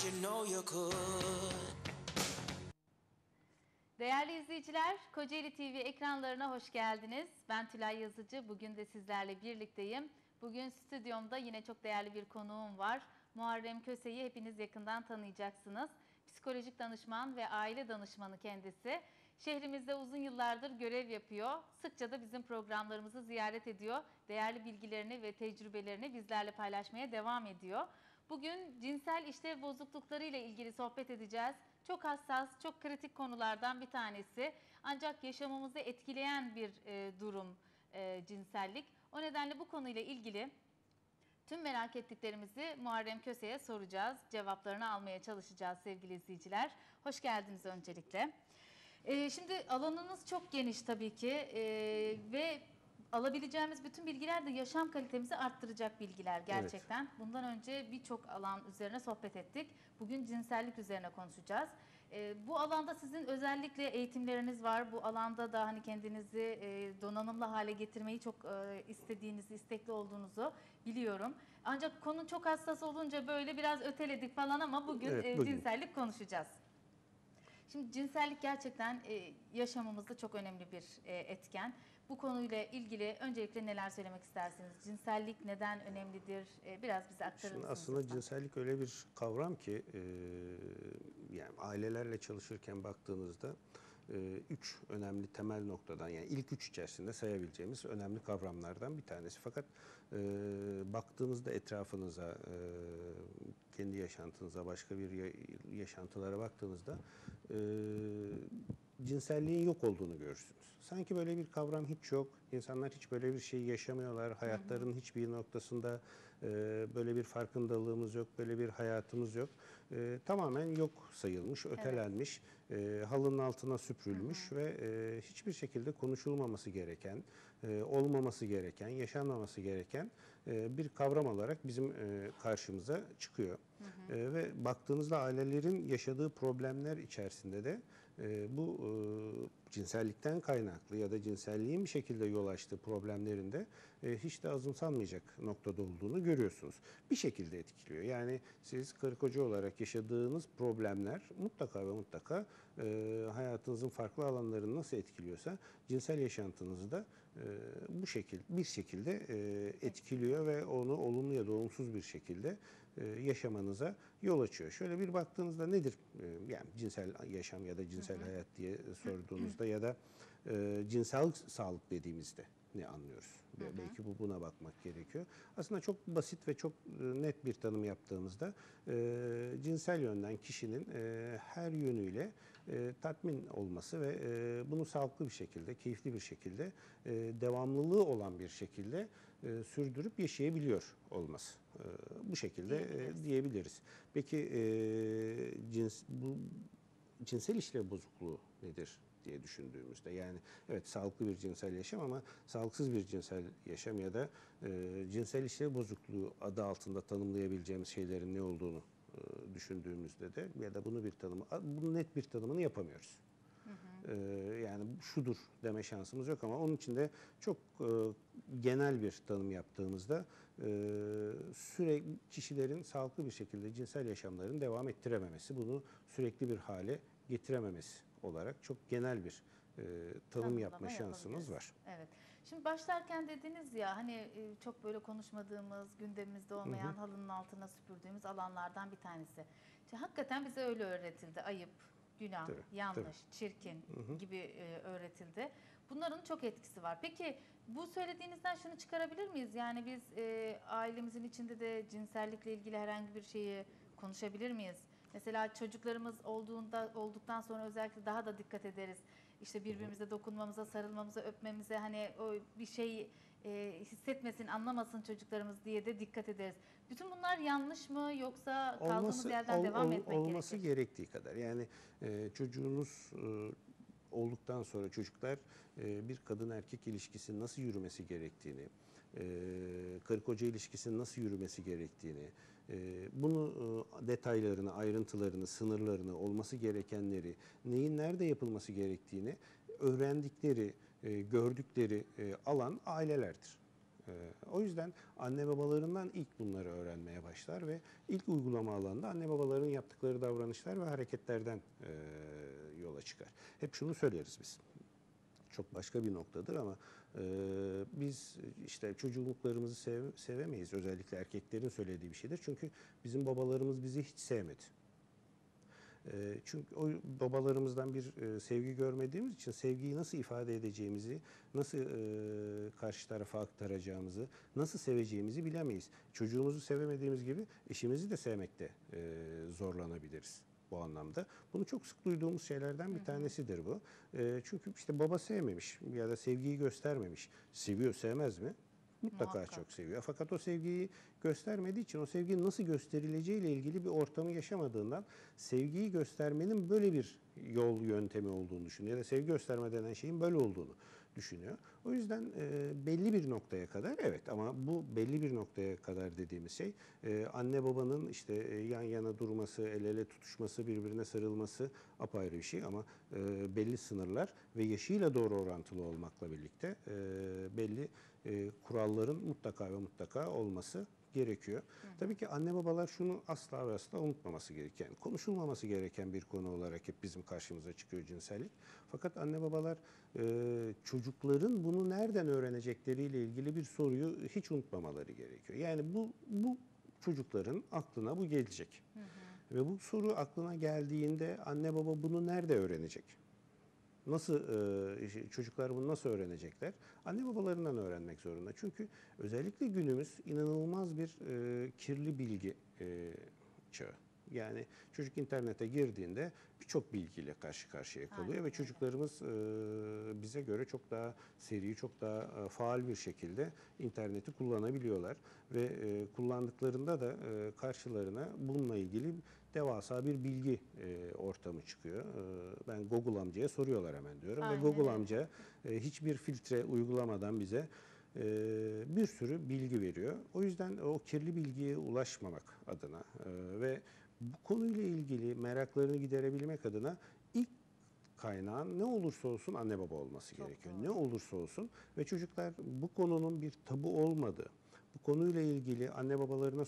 you know you could. Değerli izleyiciler, Kocaeli TV ekranlarına hoş geldiniz. Ben Tülay Yazıcı, bugün de sizlerle birlikteyim. Bugün stüdyomda yine çok değerli bir konuğum var. Muharrem Köse'yi hepiniz yakından tanıyacaksınız. Psikolojik danışman ve aile danışmanı kendisi. Şehrimizde uzun yıllardır görev yapıyor. Sıkça da bizim programlarımızı ziyaret ediyor. Değerli bilgilerini ve tecrübelerini bizlerle paylaşmaya devam ediyor. Bugün cinsel işlev bozuklukları ile ilgili sohbet edeceğiz. Çok hassas, çok kritik konulardan bir tanesi. Ancak yaşamımızı etkileyen bir durum cinsellik. O nedenle bu konuyla ilgili tüm merak ettiklerimizi Muharrem Köse'ye soracağız. Cevaplarını almaya çalışacağız sevgili izleyiciler. Hoş geldiniz öncelikle. Şimdi alanınız çok geniş tabii ki ve alabileceğimiz bütün bilgiler de yaşam kalitemizi arttıracak bilgiler gerçekten. Evet. Bundan önce birçok alan üzerine sohbet ettik. Bugün cinsellik üzerine konuşacağız. Bu alanda sizin özellikle eğitimleriniz var. Bu alanda da hani kendinizi donanımlı hale getirmeyi çok istediğinizi, istekli olduğunuzu biliyorum. Ancak konu çok hassas olunca böyle biraz öteledik falan ama bugün cinsellik konuşacağız. Şimdi cinsellik gerçekten yaşamımızda çok önemli bir etken. Bu konuyla ilgili öncelikle neler söylemek istersiniz? Cinsellik neden önemlidir? Biraz bize aktarır mısınız? Aslında lütfen? Cinsellik öyle bir kavram ki yani ailelerle çalışırken baktığınızda üç önemli temel noktadan, yani ilk üç içerisinde sayabileceğimiz önemli kavramlardan bir tanesi. Fakat baktığınızda etrafınıza, kendi yaşantınıza, başka bir yaşantılara baktığınızda cinselliğin yok olduğunu görürsünüz. Sanki böyle bir kavram hiç yok. İnsanlar hiç böyle bir şey yaşamıyorlar. Hayatlarının hiçbir noktasında böyle bir farkındalığımız yok, böyle bir hayatımız yok. Tamamen yok sayılmış, ötelenmiş, halının altına süpürülmüş ve hiçbir şekilde konuşulmaması gereken, olmaması gereken, yaşanmaması gereken bir kavram olarak bizim karşımıza çıkıyor. Ve baktığınızda ailelerin yaşadığı problemler içerisinde de bu cinsellikten kaynaklı ya da cinselliğin bir şekilde yol açtığı problemlerin de hiç de azımsanmayacak noktada olduğunu görüyorsunuz. Bir şekilde etkiliyor. Yani siz karı koca olarak yaşadığınız problemler mutlaka ve mutlaka hayatınızın farklı alanlarını nasıl etkiliyorsa cinsel yaşantınızı da bir şekilde etkiliyor ve onu olumlu ya da olumsuz bir şekilde yaşamanıza yol açıyor. Şöyle bir baktığınızda nedir yani cinsel yaşam ya da cinsel hayat diye sorduğunuzda ya da cinsel sağlık dediğimizde ne anlıyoruz? Belki buna bakmak gerekiyor. Aslında çok basit ve çok net bir tanım yaptığımızda cinsel yönden kişinin her yönüyle tatmin olması ve bunu sağlıklı bir şekilde, keyifli bir şekilde, devamlılığı olan bir şekilde sürdürüp yaşayabiliyor olması. Bu şekilde diyebiliriz. Peki bu cinsel işlev bozukluğu nedir diye düşündüğümüzde, yani evet sağlıklı bir cinsel yaşam ama sağlıksız bir cinsel yaşam ya da cinsel işlev bozukluğu adı altında tanımlayabileceğimiz şeylerin ne olduğunu düşündüğümüzde de ya da bunun net bir tanımını yapamıyoruz. Yani şudur deme şansımız yok ama onun için de çok genel bir tanım yaptığımızda sürekli kişilerin sağlıklı bir şekilde cinsel yaşamlarını devam ettirememesi, bunu sürekli bir hale getirememesi olarak çok genel bir tanım yapma şansımız var. Evet. Şimdi başlarken dediniz ya hani çok böyle konuşmadığımız, gündemimizde olmayan, halının altına süpürdüğümüz alanlardan bir tanesi. İşte hakikaten bize öyle öğretildi. Ayıp, günah, yanlış, çirkin gibi öğretildi. Bunların çok etkisi var. Peki bu söylediğinizden şunu çıkarabilir miyiz? Yani biz ailemizin içinde de cinsellikle ilgili herhangi bir şeyi konuşabilir miyiz? Mesela çocuklarımız olduktan sonra özellikle daha da dikkat ederiz. İşte birbirimize dokunmamıza, sarılmamıza, öpmemize, hani o bir şey hissetmesin, anlamasın çocuklarımız diye de dikkat ederiz. Bütün bunlar yanlış mı, yoksa kaldığımız yerden devam etmek gerekir? Olması gerektiği kadar. Yani çocuğunuz olduktan sonra çocuklar bir kadın erkek ilişkisinin nasıl yürümesi gerektiğini, karı koca ilişkisinin nasıl yürümesi gerektiğini, bunu detaylarını, ayrıntılarını, sınırlarını, olması gerekenleri, neyin nerede yapılması gerektiğini öğrendikleri, gördükleri alan ailelerdir. O yüzden anne babalarından ilk bunları öğrenmeye başlar ve ilk uygulama alanında anne babaların yaptıkları davranışlar ve hareketlerden yola çıkar. Hep şunu söyleriz biz. Çok başka bir noktadır ama biz işte çocukluklarımızı sevemeyiz. Özellikle erkeklerin söylediği bir şeydir. Çünkü bizim babalarımız bizi hiç sevmedi. Çünkü o babalarımızdan bir sevgi görmediğimiz için sevgiyi nasıl ifade edeceğimizi, nasıl karşı tarafa aktaracağımızı, nasıl seveceğimizi bilemeyiz. Çocuğumuzu sevemediğimiz gibi eşimizi de sevmekte zorlanabiliriz bu anlamda. Bunu çok sık duyduğumuz şeylerden bir tanesidir bu. Çünkü işte baba sevmemiş ya da sevgiyi göstermemiş. Seviyor, sevmez mi? Mutlaka Muhakkak. çok seviyor. Fakat o sevgiyi göstermediği için o sevginin nasıl gösterileceğiyle ilgili bir ortamı yaşamadığından sevgiyi göstermenin böyle bir yol yöntemi olduğunu düşünüyor. Ya da sevgi gösterme denen şeyin böyle olduğunu düşünüyor. O yüzden belli bir noktaya kadar evet, ama bu belli bir noktaya kadar dediğimiz şey anne babanın işte yan yana durması, el ele tutuşması, birbirine sarılması apayrı bir şey ama belli sınırlar ve yaşıyla doğru orantılı olmakla birlikte belli kuralların mutlaka ve mutlaka olması gerekiyor. Tabii ki anne babalar şunu asla ve asla unutmaması gereken, konuşulmaması gereken bir konu olarak hep bizim karşımıza çıkıyor cinsellik. Fakat anne babalar çocukların bunu nereden öğrenecekleriyle ilgili bir soruyu hiç unutmamaları gerekiyor. Yani bu çocukların aklına bu gelecek. Ve bu soru aklına geldiğinde anne baba bunu nerede öğrenecek? Nasıl çocuklar bunu nasıl öğrenecekler? Anne babalarından öğrenmek zorunda. Çünkü özellikle günümüz inanılmaz bir kirli bilgi çağı. Yani çocuk internete girdiğinde birçok bilgiyle karşı karşıya kalıyor. Aynen Ve öyle. çocuklarımız bize göre çok daha seri, çok daha faal bir şekilde interneti kullanabiliyorlar. Ve kullandıklarında da karşılarına bununla ilgili devasa bir bilgi ortamı çıkıyor. Ben Google amcaya soruyorlar hemen diyorum. Aynen Ve Google öyle. amca hiçbir filtre uygulamadan bize bir sürü bilgi veriyor. O yüzden o kirli bilgiye ulaşmamak adına ve bu konuyla ilgili meraklarını giderebilmek adına ilk kaynağın ne olursa olsun anne baba olması Çok gerekiyor. doğru. Ne olursa olsun ve çocuklar bu konunun bir tabu olmadığı, bu konuyla ilgili anne babalarına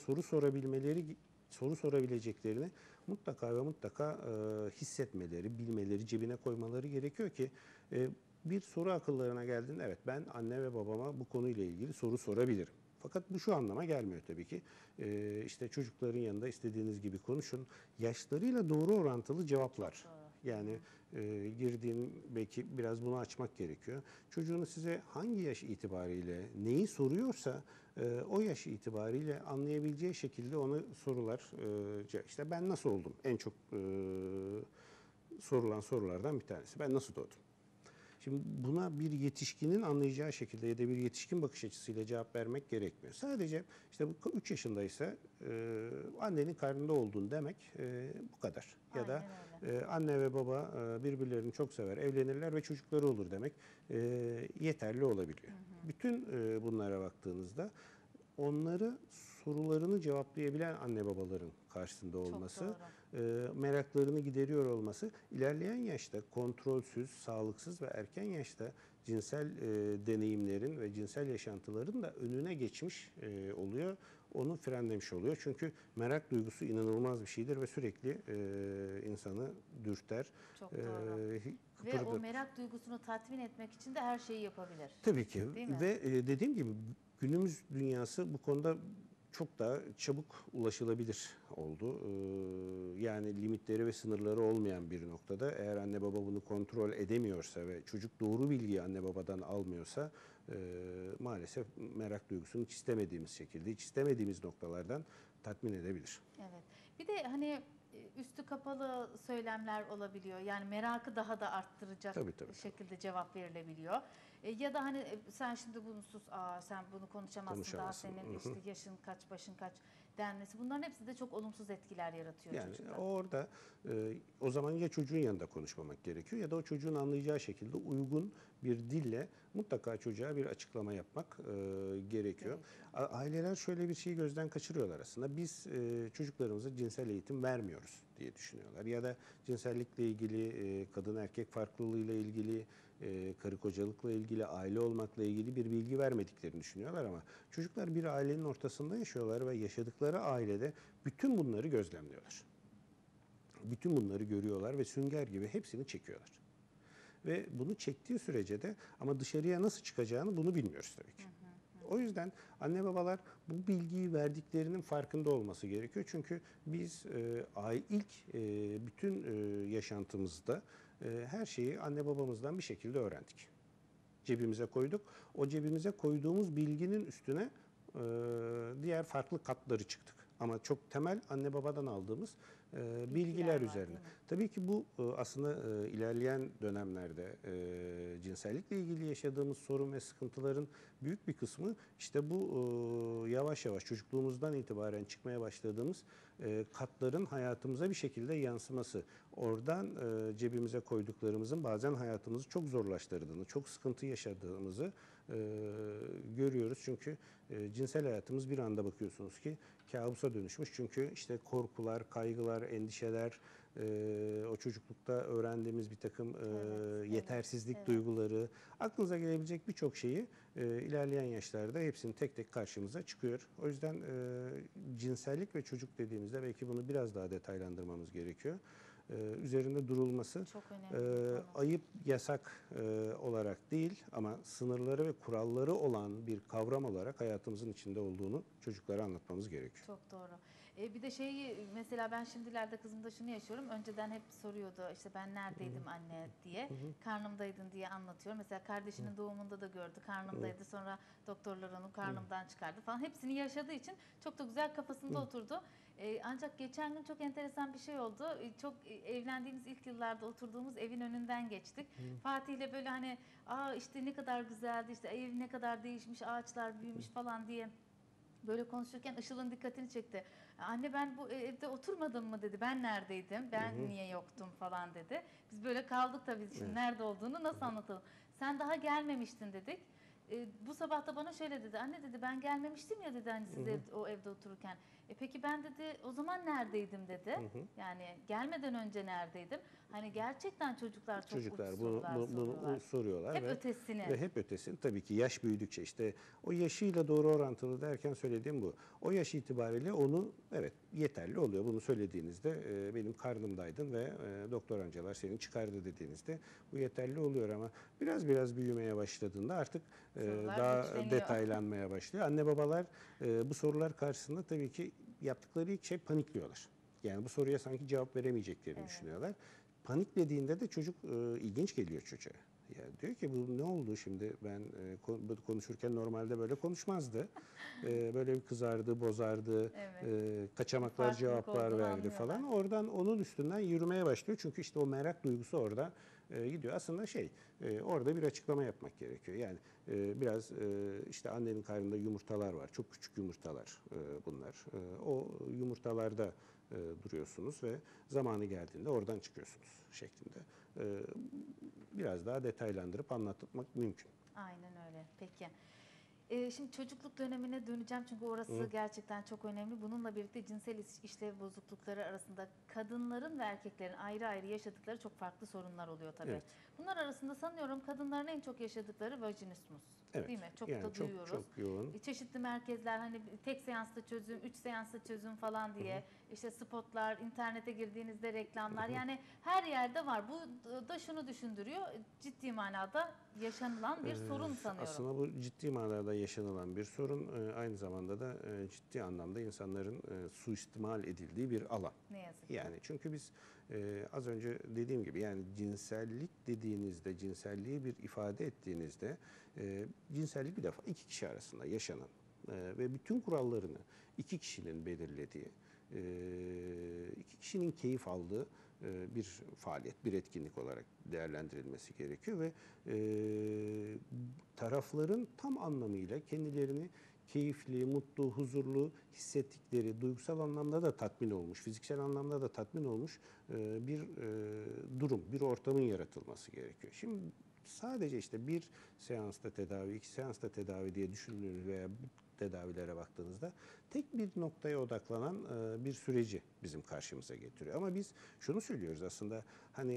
soru sorabileceklerini mutlaka ve mutlaka hissetmeleri, bilmeleri, cebine koymaları gerekiyor ki bir soru akıllarına geldiğinde evet, ben anne ve babama bu konuyla ilgili soru sorabilirim. Fakat bu şu anlama gelmiyor tabii ki. İşte çocukların yanında istediğiniz gibi konuşun. Yaşlarıyla doğru orantılı cevaplar. Çok doğru. Yani girdiğin, belki biraz bunu açmak gerekiyor. Çocuğunuz size hangi yaş itibariyle neyi soruyorsa o yaş itibariyle anlayabileceği şekilde ona sorular, işte ben nasıl oldum? En çok sorulan sorulardan bir tanesi. Ben nasıl doğdum? Şimdi buna bir yetişkinin anlayacağı şekilde ya da bir yetişkin bakış açısıyla cevap vermek gerekmiyor. Sadece işte bu 3 yaşındaysa annenin karnında olduğunu demek bu kadar. Ya da Aynen anne ve baba birbirlerini çok sever, evlenirler ve çocukları olur demek yeterli olabiliyor. Bütün bunlara baktığınızda onları sorularını cevaplayabilen anne babaların karşısında olması, meraklarını gideriyor olması, ilerleyen yaşta kontrolsüz, sağlıksız ve erken yaşta cinsel deneyimlerin ve cinsel yaşantıların da önüne geçmiş oluyor. Onu frenlemiş oluyor. Çünkü merak duygusu inanılmaz bir şeydir ve sürekli insanı dürter. Çok doğru. Ve o Kıpırdatır. merak duygusunu tatmin etmek için de her şeyi yapabilir. Tabii ki. Değil mi? Ve dediğim gibi günümüz dünyası bu konuda çok daha çabuk ulaşılabilir oldu. Yani limitleri ve sınırları olmayan bir noktada eğer anne baba bunu kontrol edemiyorsa ve çocuk doğru bilgiyi anne babadan almıyorsa maalesef merak duygusunu hiç istemediğimiz şekilde, hiç istemediğimiz noktalardan tatmin edebilir. Evet. Bir de hani üstü kapalı söylemler olabiliyor. Yani merakı daha da arttıracak Tabii. şekilde cevap verilebiliyor. Ya da hani sen şimdi bunu sus, sen bunu konuşamazsın, daha Konuşamazsın. senin işte yaşın kaç, başın kaç denmesi. Bunların hepsi de çok olumsuz etkiler yaratıyor Yani çocukta. orada o zaman ya çocuğun yanında konuşmamak gerekiyor ya da o çocuğun anlayacağı şekilde uygun bir dille mutlaka çocuğa bir açıklama yapmak gerekiyor. Aileler şöyle bir şeyi gözden kaçırıyorlar aslında. Biz çocuklarımıza cinsel eğitim vermiyoruz diye düşünüyorlar. Ya da cinsellikle ilgili, kadın erkek farklılığıyla ilgili karı kocalıkla ilgili, aile olmakla ilgili bir bilgi vermediklerini düşünüyorlar ama çocuklar bir ailenin ortasında yaşıyorlar ve yaşadıkları ailede bütün bunları gözlemliyorlar. Bütün bunları görüyorlar ve sünger gibi hepsini çekiyorlar. Ve bunu çektiği sürece de ama dışarıya nasıl çıkacağını bunu bilmiyoruz tabii ki. O yüzden anne babalar bu bilgiyi verdiklerinin farkında olması gerekiyor. Çünkü biz ilk bütün yaşantımızda her şeyi anne babamızdan bir şekilde öğrendik. Cebimize koyduk. O cebimize koyduğumuz bilginin üstüne diğer farklı katları çıktık. Ama çok temel anne babadan aldığımız bilgiler var, üzerine. değil mi? Tabii ki bu aslında ilerleyen dönemlerde cinsellikle ilgili yaşadığımız sorun ve sıkıntıların büyük bir kısmı işte bu yavaş yavaş çocukluğumuzdan itibaren çıkmaya başladığımız katların hayatımıza bir şekilde yansıması. Oradan cebimize koyduklarımızın bazen hayatımızı çok zorlaştırdığını, çok sıkıntı yaşadığımızı görüyoruz. Çünkü cinsel hayatımız bir anda bakıyorsunuz ki kabusa dönüşmüş. Çünkü işte korkular, kaygılar, endişeler, o çocuklukta öğrendiğimiz bir takım yetersizlik evet. duyguları, aklınıza gelebilecek birçok şeyi ilerleyen yaşlarda hepsinin tek tek karşımıza çıkıyor. O yüzden cinsellik ve çocuk dediğimizde belki bunu biraz daha detaylandırmamız gerekiyor. Üzerinde durulması Çok önemli bir konu. ayıp, yasak olarak değil ama sınırları ve kuralları olan bir kavram olarak hayatımızın içinde olduğunu çocuklara anlatmamız gerekiyor. Çok doğru. Bir de şeyi mesela ben şimdilerde kızımda şunu yaşıyorum. Önceden hep soruyordu işte ben neredeydim anne diye. Karnımdaydın diye anlatıyor. Mesela kardeşinin doğumunda da gördü. Karnımdaydı. Sonra doktorlar onu karnımdan çıkardı falan. Hepsini yaşadığı için çok da güzel kafasında oturdu. Ancak geçen gün çok enteresan bir şey oldu. Çok evlendiğimiz ilk yıllarda oturduğumuz evin önünden geçtik. Fatih'le böyle hani işte ne kadar güzeldi, işte ev ne kadar değişmiş, ağaçlar büyümüş falan diye böyle konuşurken Işıl'ın dikkatini çekti. Anne ben bu evde oturmadım mı dedi. Ben neredeydim? Ben niye yoktum falan dedi. Biz böyle kaldık tabii şimdi Evet. nerede olduğunu nasıl anlatalım. Sen daha gelmemiştin dedik. Bu sabah da bana şöyle dedi. Anne dedi ben gelmemiştim ya dedi hani siz o evde otururken. Peki ben dedi o zaman neredeydim dedi. Yani gelmeden önce neredeydim? Hani gerçekten çocuklar çok uç Çocuklar sorular bunu soruyorlar. soruyorlar Hep ve ötesini. hep ötesini tabii ki yaş büyüdükçe işte o yaşıyla doğru orantılı derken söylediğim bu. O yaş itibariyle onu evet yeterli oluyor. Bunu söylediğinizde benim karnımdaydın ve doktor amcalar seni çıkardı dediğinizde bu yeterli oluyor ama biraz büyümeye başladığında artık Sorular daha güçleniyor. detaylanmaya başlıyor. Anne babalar bu sorular karşısında tabii ki yaptıkları ilk şey panikliyorlar. Yani bu soruya sanki cevap veremeyeceklerini düşünüyorlar. Paniklediğinde de çocuk ilginç geliyor çocuğa. Yani diyor ki bu ne oldu şimdi ben konuşurken normalde böyle konuşmazdı. Böyle bir kızardı, bozardı, Evet. kaçamaklar Farklılık cevaplar olduğunu verdi falan. anlıyorlar. Oradan onun üstünden yürümeye başlıyor. Çünkü işte o merak duygusu orada gidiyor. Aslında orada bir açıklama yapmak gerekiyor. Yani biraz işte annenin karnında yumurtalar var. Çok küçük yumurtalar bunlar. O yumurtalarda duruyorsunuz ve zamanı geldiğinde oradan çıkıyorsunuz şeklinde. Biraz daha detaylandırıp anlatmak mümkün. Aynen öyle. Peki. Şimdi çocukluk dönemine döneceğim çünkü orası gerçekten çok önemli. Bununla birlikte cinsel işlev bozuklukları arasında kadınların ve erkeklerin ayrı ayrı yaşadıkları çok farklı sorunlar oluyor tabii. Evet. Bunlar arasında sanıyorum kadınların en çok yaşadıkları vajinismus. Evet. Değil mi? Çok Yani da duyuyoruz. çok yoğun. Çeşitli merkezler hani tek seansta çözüm, 3 seansta çözüm falan diye işte spotlar, internete girdiğinizde reklamlar yani her yerde var. Bu da şunu düşündürüyor. Ciddi manada yaşanılan bir sorun sanıyorum. Aslında bu ciddi manada yaşanılan bir sorun. Aynı zamanda da ciddi anlamda insanların suistimal edildiği bir alan. Ne yazık ki. Yani çünkü biz az önce dediğim gibi yani cinsellik dediğinizde, cinselliği bir ifade ettiğinizde cinsellik bir defa iki kişi arasında yaşanan ve bütün kurallarını iki kişinin belirlediği, iki kişinin keyif aldığı bir faaliyet, bir etkinlik olarak değerlendirilmesi gerekiyor ve tarafların tam anlamıyla kendilerini keyifli, mutlu, huzurlu hissettikleri, duygusal anlamda da tatmin olmuş, fiziksel anlamda da tatmin olmuş bir durum, bir ortamın yaratılması gerekiyor. Şimdi sadece işte bir seansta tedavi, iki seansta tedavi diye düşündüğünüz veya tedavilere baktığınızda tek bir noktaya odaklanan bir süreci bizim karşımıza getiriyor. Ama biz şunu söylüyoruz aslında, hani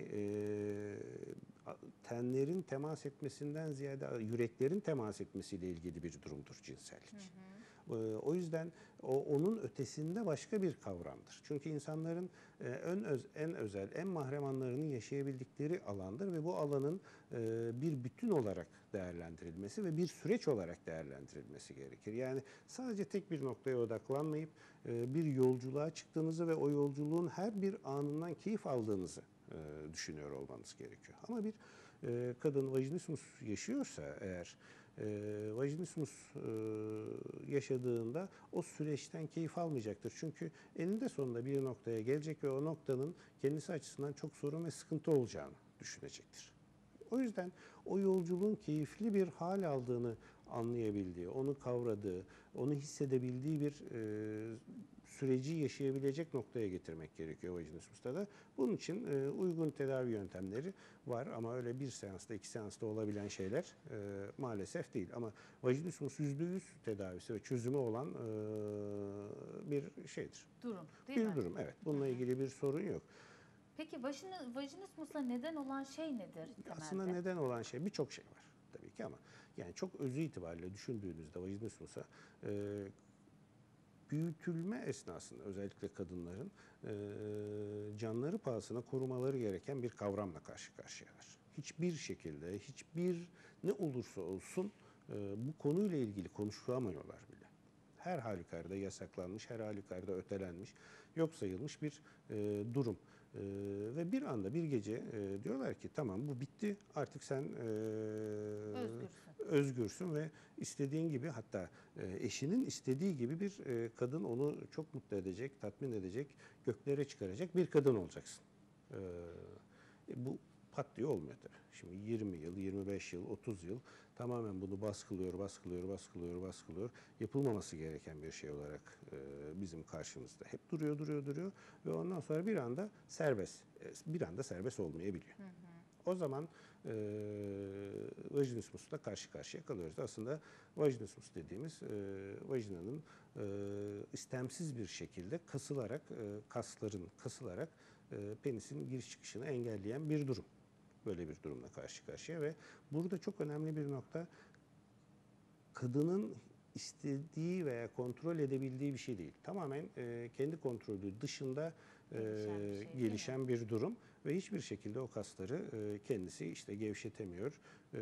tenlerin temas etmesinden ziyade yüreklerin temas etmesiyle ilgili bir durumdur cinsellik. O yüzden onun ötesinde başka bir kavramdır. Çünkü insanların en özel, en mahrem anlarını yaşayabildikleri alandır ve bu alanın bir bütün olarak değerlendirilmesi ve bir süreç olarak değerlendirilmesi gerekir. Yani sadece tek bir noktaya odaklanmayıp bir yolculuğa çıktığınızı ve o yolculuğun her bir anından keyif aldığınızı düşünüyor olmanız gerekiyor. Ama bir kadın vajinismus yaşıyorsa eğer, vajinismus yaşadığında o süreçten keyif almayacaktır. Çünkü eninde sonunda bir noktaya gelecek ve o noktanın kendisi açısından çok sorun ve sıkıntı olacağını düşünecektir. O yüzden o yolculuğun keyifli bir hal aldığını anlayabildiği, onu kavradığı, onu hissedebildiği bir süreci yaşayabilecek noktaya getirmek gerekiyor vajinismusta da. Bunun için uygun tedavi yöntemleri var ama öyle bir seansta, 2 seansta olabilen şeyler maalesef değil. Ama vajinismus %100 tedavisi ve çözümü olan bir şeydir. Durum değil mi? Bir durum, evet. Bununla ilgili bir sorun yok. Peki vajinismusa neden olan şey nedir temelde? Aslında neden olan şey birçok şey var tabii ki ama yani çok özü itibariyle düşündüğünüzde vajinismusa büyütülme esnasında özellikle kadınların canları pahasına korumaları gereken bir kavramla karşı karşıyalar. Hiçbir şekilde, hiçbir ne olursa olsun bu konuyla ilgili konuşulamıyorlar bile. Her halükarda yasaklanmış, her halükarda ötelenmiş, yok sayılmış bir durum. Ve bir anda bir gece diyorlar ki tamam bu bitti, artık sen özgürsün ve istediğin gibi, hatta eşinin istediği gibi bir kadın, onu çok mutlu edecek, tatmin edecek, göklere çıkaracak bir kadın olacaksın. Bu pat diye olmuyor tabii. Şimdi 20 yıl, 25 yıl, 30 yıl tamamen bunu baskılıyor. Yapılmaması gereken bir şey olarak bizim karşımızda hep duruyor ve ondan sonra bir anda serbest olmayabiliyor. O zaman vajinismusla karşı karşıya kalıyoruz. Aslında vajinismus dediğimiz vajinanın istemsiz bir şekilde kasların kasılarak penisin giriş çıkışını engelleyen bir durum. Böyle bir durumla karşı karşıya ve burada çok önemli bir nokta, kadının istediği veya kontrol edebildiği bir şey değil. Tamamen kendi kontrolü dışında gelişen bir durum ve hiçbir şekilde o kasları kendisi işte gevşetemiyor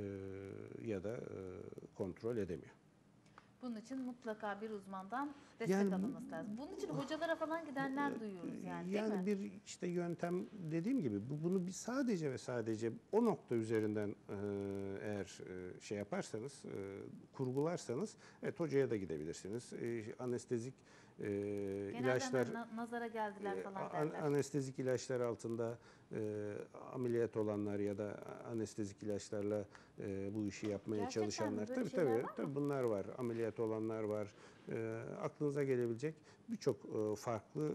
ya da kontrol edemiyor. Bunun için mutlaka bir uzmandan destek alınması lazım. Bunun için hocalara falan gidenler duyuyoruz yani, değil mi? Yani bir işte yöntem, dediğim gibi bunu bir sadece ve sadece o nokta üzerinden eğer şey yaparsanız, kurgularsanız, evet, hocaya da gidebilirsiniz. Anestezik ilaçlar, nazara geldiler falan derler. anestezik ilaçlar altında ameliyat olanlar ya da anestezik ilaçlarla bu işi yapmaya Gerçekten çalışanlar, böyle şeyler var mı? tabii bunlar var. Ameliyat olanlar var. Aklınıza gelebilecek birçok farklı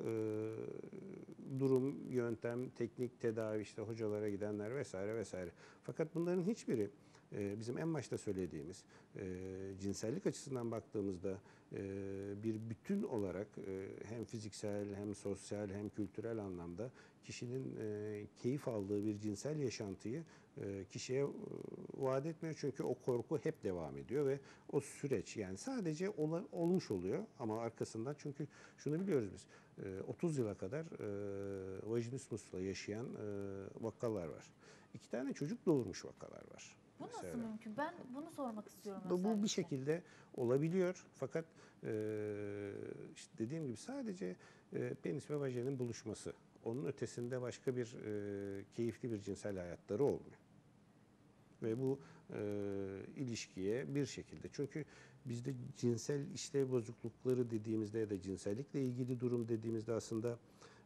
durum, yöntem, teknik, tedavi, işte hocalara gidenler vesaire vesaire. Fakat bunların hiçbiri bizim en başta söylediğimiz cinsellik açısından baktığımızda bir bütün olarak hem fiziksel hem sosyal hem kültürel anlamda kişinin keyif aldığı bir cinsel yaşantıyı kişiye vaat etmiyor. Çünkü o korku hep devam ediyor ve o süreç yani sadece olmuş oluyor ama arkasından, çünkü şunu biliyoruz biz, 30 yıla kadar vajinismusla yaşayan vakalar var. 2 tane çocuk doğurmuş vakalar var. Bu nasıl mesela mümkün? Ben bunu sormak istiyorum Bu özellikle. bir şekilde olabiliyor fakat işte dediğim gibi sadece penis ve vajinin buluşması. Onun ötesinde başka bir keyifli bir cinsel hayatları olmuyor. Ve bu ilişkiye bir şekilde, çünkü bizde cinsel işlev bozuklukları dediğimizde ya da cinsellikle ilgili durum dediğimizde aslında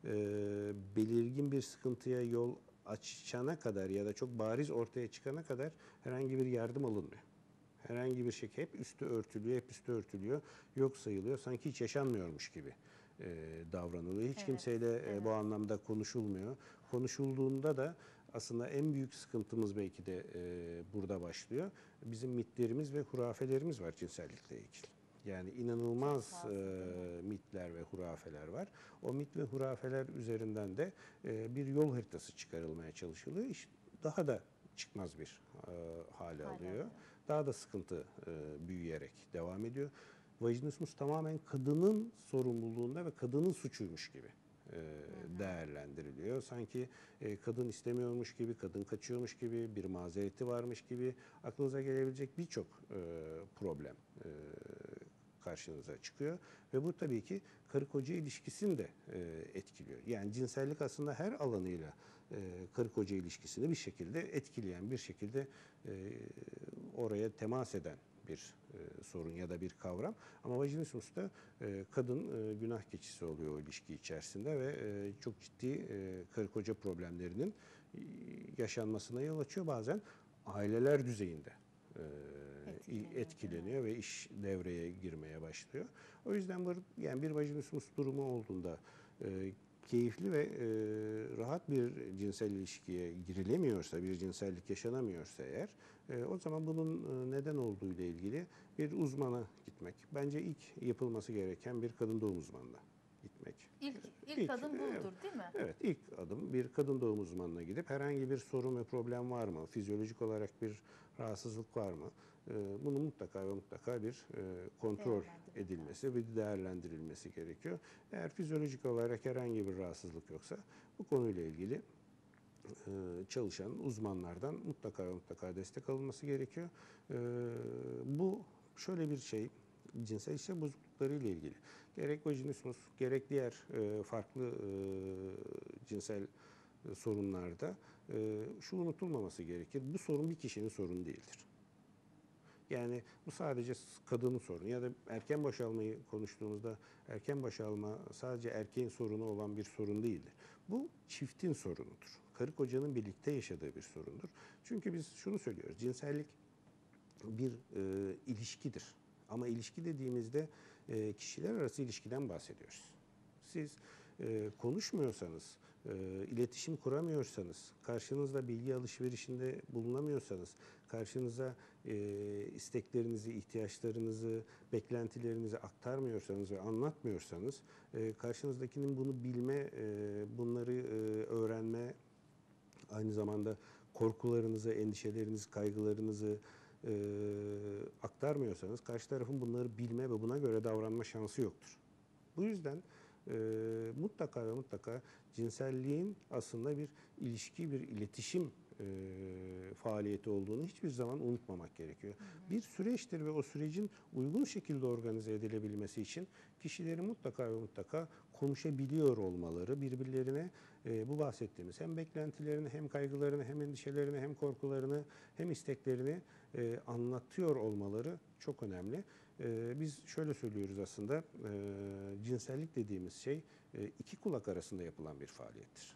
belirgin bir sıkıntıya yol açana kadar ya da çok bariz ortaya çıkana kadar herhangi bir yardım alınmıyor. Herhangi bir şey, hep üstü örtülüyor, yok sayılıyor, sanki hiç yaşanmıyormuş gibi davranılıyor. Hiç kimseyle bu anlamda konuşulmuyor. Konuşulduğunda da aslında en büyük sıkıntımız belki de burada başlıyor. Bizim mitlerimiz ve hurafelerimiz var cinsellikle ilgili. Yani inanılmaz Çok fazla, değil mitler ve hurafeler var. O mit ve hurafeler üzerinden de bir yol haritası çıkarılmaya çalışılıyor. İş daha da çıkmaz bir hale Hale alıyor. alıyor. Daha da sıkıntı büyüyerek devam ediyor. Vajinismus tamamen kadının sorumluluğunda ve kadının suçuymuş gibi değerlendiriliyor. Sanki kadın istemiyormuş gibi, kadın kaçıyormuş gibi, bir mazereti varmış gibi aklınıza gelebilecek birçok problem karşınıza çıkıyor. Ve bu tabii ki karı koca ilişkisini de etkiliyor. Yani cinsellik aslında her alanıyla karı koca ilişkisini bir şekilde etkileyen, bir şekilde oraya temas eden bir sorun ya da bir kavram. Ama vajinismus'ta kadın günah keçisi oluyor o ilişki içerisinde ve çok ciddi karı koca problemlerinin yaşanmasına yol açıyor. Bazen aileler düzeyinde etkileniyor ve iş devreye girmeye başlıyor. O yüzden yani bir vajinismus durumu olduğunda keyifli ve rahat bir cinsel ilişkiye girilemiyorsa, bir cinsellik yaşanamıyorsa eğer, o zaman bunun neden olduğu ile ilgili bir uzmana gitmek. Bence ilk yapılması gereken bir kadın doğum uzmanına gitmek. İlk adım budur, değil mi? Evet, ilk adım bir kadın doğum uzmanına gidip herhangi bir sorun ve problem var mı? Fizyolojik olarak bir rahatsızlık var mı? Bunu mutlaka ve mutlaka bir kontrol edilmesi ve değerlendirilmesi gerekiyor. Eğer fizyolojik olarak herhangi bir rahatsızlık yoksa bu konuyla ilgili çalışan uzmanlardan mutlaka ve mutlaka destek alınması gerekiyor. Bu şöyle bir şey, cinsel işlev bozuklukları ile ilgili. Gerek vajinismus, gerek diğer farklı cinsel sorunlarda şu unutulmaması gerekir. Bu sorun bir kişinin sorunu değildir. Yani bu sadece kadının sorunu ya da erken boşalmayı konuştuğumuzda erken boşalma sadece erkeğin sorunu olan bir sorun değildir. Bu çiftin sorunudur. Karı kocanın birlikte yaşadığı bir sorundur. Çünkü biz şunu söylüyoruz. Cinsellik bir ilişkidir. Ama ilişki dediğimizde kişiler arası ilişkiden bahsediyoruz. Siz konuşmuyorsanız, iletişim kuramıyorsanız, karşınızda bilgi alışverişinde bulunamıyorsanız, karşınıza isteklerinizi, ihtiyaçlarınızı, beklentilerinizi aktarmıyorsanız ve anlatmıyorsanız, karşınızdakinin bunu bilme, bunları öğrenme, aynı zamanda korkularınızı, endişelerinizi, kaygılarınızı aktarmıyorsanız, karşı tarafın bunları bilme ve buna göre davranma şansı yoktur. Bu yüzden mutlaka ve mutlaka cinselliğin aslında bir ilişki, bir iletişim faaliyeti olduğunu hiçbir zaman unutmamak gerekiyor. Bir süreçtir ve o sürecin uygun şekilde organize edilebilmesi için kişilerin mutlaka ve mutlaka konuşabiliyor olmaları, birbirlerine bu bahsettiğimiz hem beklentilerini, hem kaygılarını, hem endişelerini, hem korkularını, hem isteklerini anlatıyor olmaları çok önemli. Biz şöyle söylüyoruz aslında, cinsellik dediğimiz şey iki kulak arasında yapılan bir faaliyettir.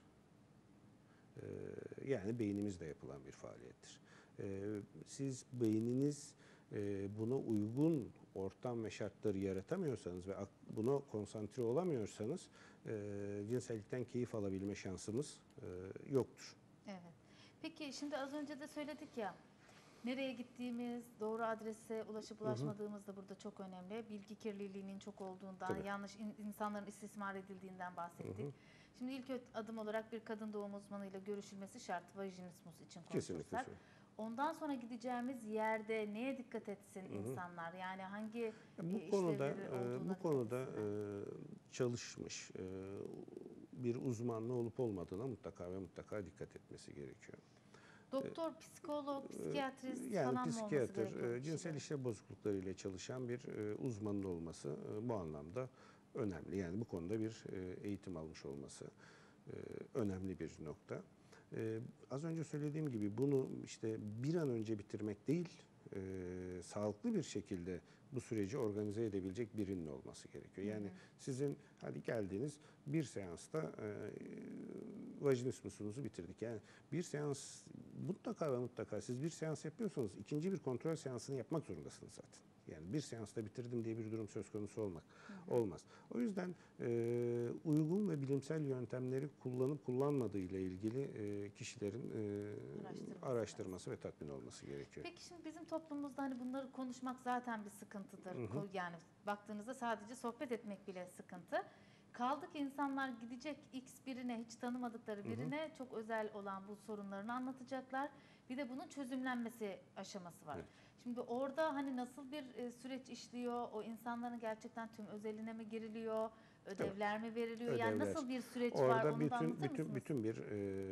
Yani beynimizle yapılan bir faaliyettir. Siz beyniniz buna uygun ortam ve şartları yaratamıyorsanız ve buna konsantre olamıyorsanız cinsellikten keyif alabilme şansımız yoktur. Evet. Peki şimdi az önce de söyledik ya, nereye gittiğimiz, doğru adrese ulaşıp ulaşmadığımız da burada çok önemli. Bilgi kirliliğinin çok olduğundan, Tabii. yanlış insanların istismar edildiğinden bahsettik. Şimdi ilk adım olarak bir kadın doğum uzmanıyla görüşülmesi şart, vajinismus için Kesinlikle. konuşursak. Ondan sonra gideceğimiz yerde neye dikkat etsin insanlar? Yani hangi Bu konuda çalışmış bir uzmanlığı olup olmadığına mutlaka ve mutlaka dikkat etmesi gerekiyor. Doktor, psikolog, psikiyatrist Yani falan mı olması gerekiyor? cinsel işlev bozukluklarıyla çalışan bir uzmanın olması bu anlamda önemli. Yani bu konuda bir eğitim almış olması önemli bir nokta. Az önce söylediğim gibi bunu işte bir an önce bitirmek değil, sağlıklı bir şekilde bu süreci organize edebilecek birinin olması gerekiyor. Yani sizin hadi geldiğiniz bir seansta vajinismusunuzu bitirdik. Yani bir seans mutlaka ve mutlaka siz bir seans yapıyorsanız ikinci bir kontrol seansını yapmak zorundasınız zaten. Yani bir seansta bitirdim diye bir durum söz konusu olmaz. O yüzden uygun ve bilimsel yöntemleri kullanıp kullanmadığı ile ilgili kişilerin araştırması ve tatmin olması gerekiyor. Peki şimdi bizim toplumumuzda hani bunları konuşmak zaten bir sıkıntıdır. Yani baktığınızda sadece sohbet etmek bile sıkıntı. Kaldı ki insanlar gidecek X birine, hiç tanımadıkları birine çok özel olan bu sorunlarını anlatacaklar. Bir de bunun çözümlenmesi aşaması var. Evet. Şimdi orada hani nasıl bir süreç işliyor? O insanların gerçekten tüm özeline mi giriliyor? Ödevler mi veriliyor? Yani Ödevler. nasıl bir süreç var? Orada Onu da anlatır mısınız? bütün bir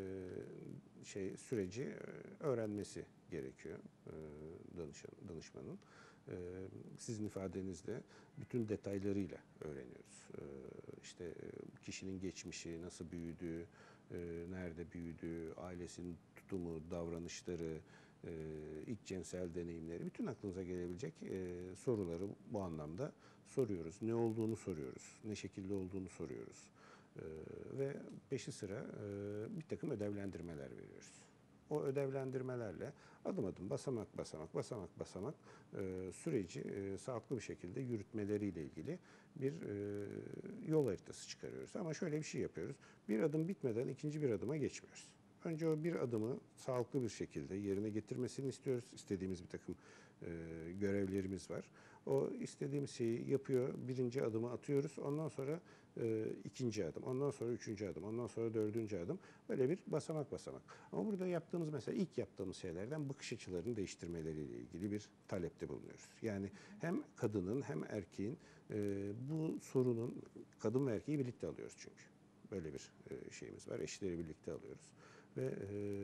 süreci öğrenmesi gerekiyor danışmanın. Sizin ifadenizle bütün detaylarıyla öğreniyoruz. İşte kişinin geçmişi, nasıl büyüdüğü, nerede büyüdüğü, ailesinin tutumu, davranışları, ilk cinsel deneyimleri, bütün aklınıza gelebilecek soruları bu anlamda soruyoruz. Ne olduğunu soruyoruz, ne şekilde olduğunu soruyoruz. Ve peşi sıra bir takım ödevlendirmeler veriyoruz. O ödevlendirmelerle adım adım, basamak basamak süreci sağlıklı bir şekilde yürütmeleriyle ilgili bir yol haritası çıkarıyoruz. Ama şöyle bir şey yapıyoruz. Bir adım bitmeden ikinci bir adıma geçmiyoruz. Önce o bir adımı sağlıklı bir şekilde yerine getirmesini istiyoruz. İstediğimiz bir takım görevlerimiz var. O istediğimiz şeyi yapıyor, birinci adımı atıyoruz. Ondan sonra ikinci adım, ondan sonra üçüncü adım, ondan sonra dördüncü adım. Böyle bir basamak. Ama burada yaptığımız mesela ilk yaptığımız şeylerden bakış açılarını değiştirmeleriyle ilgili bir talepte bulunuyoruz. Yani hem kadının hem erkeğin bu sorunun, kadın ve erkeği birlikte alıyoruz çünkü. Böyle bir şeyimiz var. Eşleri birlikte alıyoruz. Ve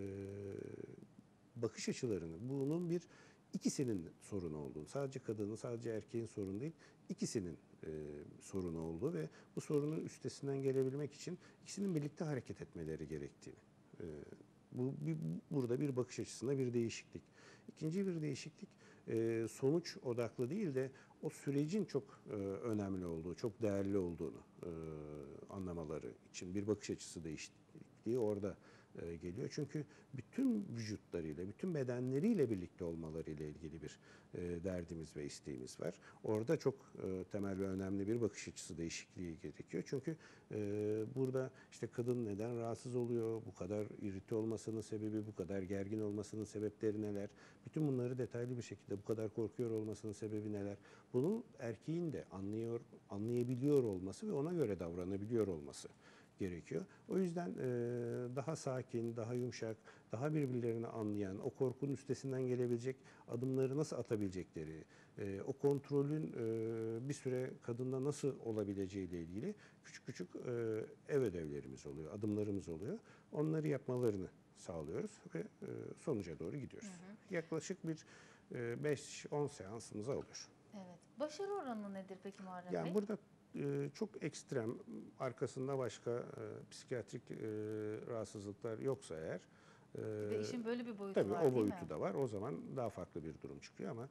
bakış açılarını, bunun ikisinin sorunu olduğunu, sadece kadının, sadece erkeğin sorunu değil, ikisinin sorunu olduğu ve bu sorunun üstesinden gelebilmek için ikisinin birlikte hareket etmeleri gerektiğini. Burada bir bakış açısında bir değişiklik. İkinci bir değişiklik, sonuç odaklı değil de o sürecin çok önemli olduğu, çok değerli olduğunu anlamaları için bir bakış açısı değişikliği orada geliyor. Çünkü bütün vücutlarıyla, bütün bedenleriyle birlikte olmalarıyla ilgili bir derdimiz ve isteğimiz var. Orada çok temel ve önemli bir bakış açısı değişikliği gerekiyor. Çünkü burada işte kadın neden rahatsız oluyor, bu kadar irite olmasının sebebi, bu kadar gergin olmasının sebepleri neler, bütün bunları detaylı bir şekilde bu kadar korkuyor olmasının sebebi neler, bunu erkeğin de anlayabiliyor olması ve ona göre davranabiliyor olması gerekiyor. O yüzden daha sakin, daha yumuşak, daha birbirlerini anlayan, o korkunun üstesinden gelebilecek adımları nasıl atabilecekleri, o kontrolün bir süre kadında nasıl olabileceğiyle ilgili küçük ev ödevlerimiz oluyor, adımlarımız oluyor. Onları yapmalarını sağlıyoruz ve sonuca doğru gidiyoruz. Yaklaşık bir 5-10 seansımız alıyor. Evet. Başarı oranı nedir peki Muharrem Bey? Yani burada çok ekstrem, arkasında başka psikiyatrik rahatsızlıklar yoksa eğer, Ve işin böyle bir boyutu tabii var o değil boyutu mi? da var. O zaman daha farklı bir durum çıkıyor ama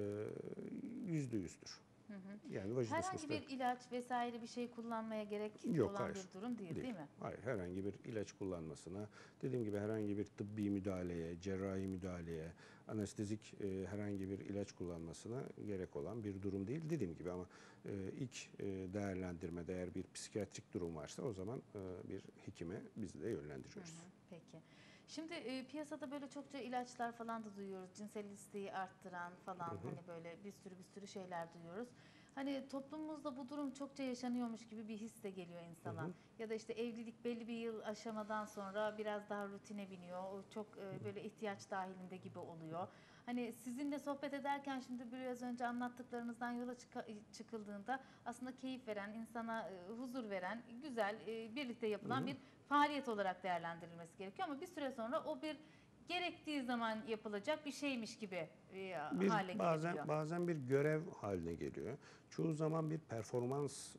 %100'dür. Yani Herhangi vajinismusta bir ilaç vesaire bir şey kullanmaya gerek yok, olan hayır. bir durum değil mi? Hayır, herhangi bir ilaç kullanmasına, dediğim gibi herhangi bir tıbbi müdahaleye, cerrahi müdahaleye, anestezik herhangi bir ilaç kullanmasına gerek olan bir durum değil. Dediğim gibi ama ilk değerlendirmede eğer bir psikiyatrik durum varsa o zaman bir hekime biz de yönlendiriyoruz. Peki. Şimdi piyasada böyle çokça ilaçlar falan da duyuyoruz. Cinsel isteği arttıran falan hani böyle bir sürü şeyler duyuyoruz. Hani toplumumuzda bu durum çokça yaşanıyormuş gibi bir his de geliyor insana. Ya da işte evlilik belli bir yıl aşamadan sonra biraz daha rutine biniyor. O çok böyle ihtiyaç dahilinde gibi oluyor. Hani sizinle sohbet ederken şimdi biraz önce anlattıklarınızdan yola çıkıldığında aslında keyif veren, insana huzur veren, güzel, birlikte yapılan bir faaliyet olarak değerlendirilmesi gerekiyor. Ama bir süre sonra o bir gerektiği zaman yapılacak bir şeymiş gibi hale gelebiliyor. Bazen bir görev haline geliyor. Çoğu zaman bir performans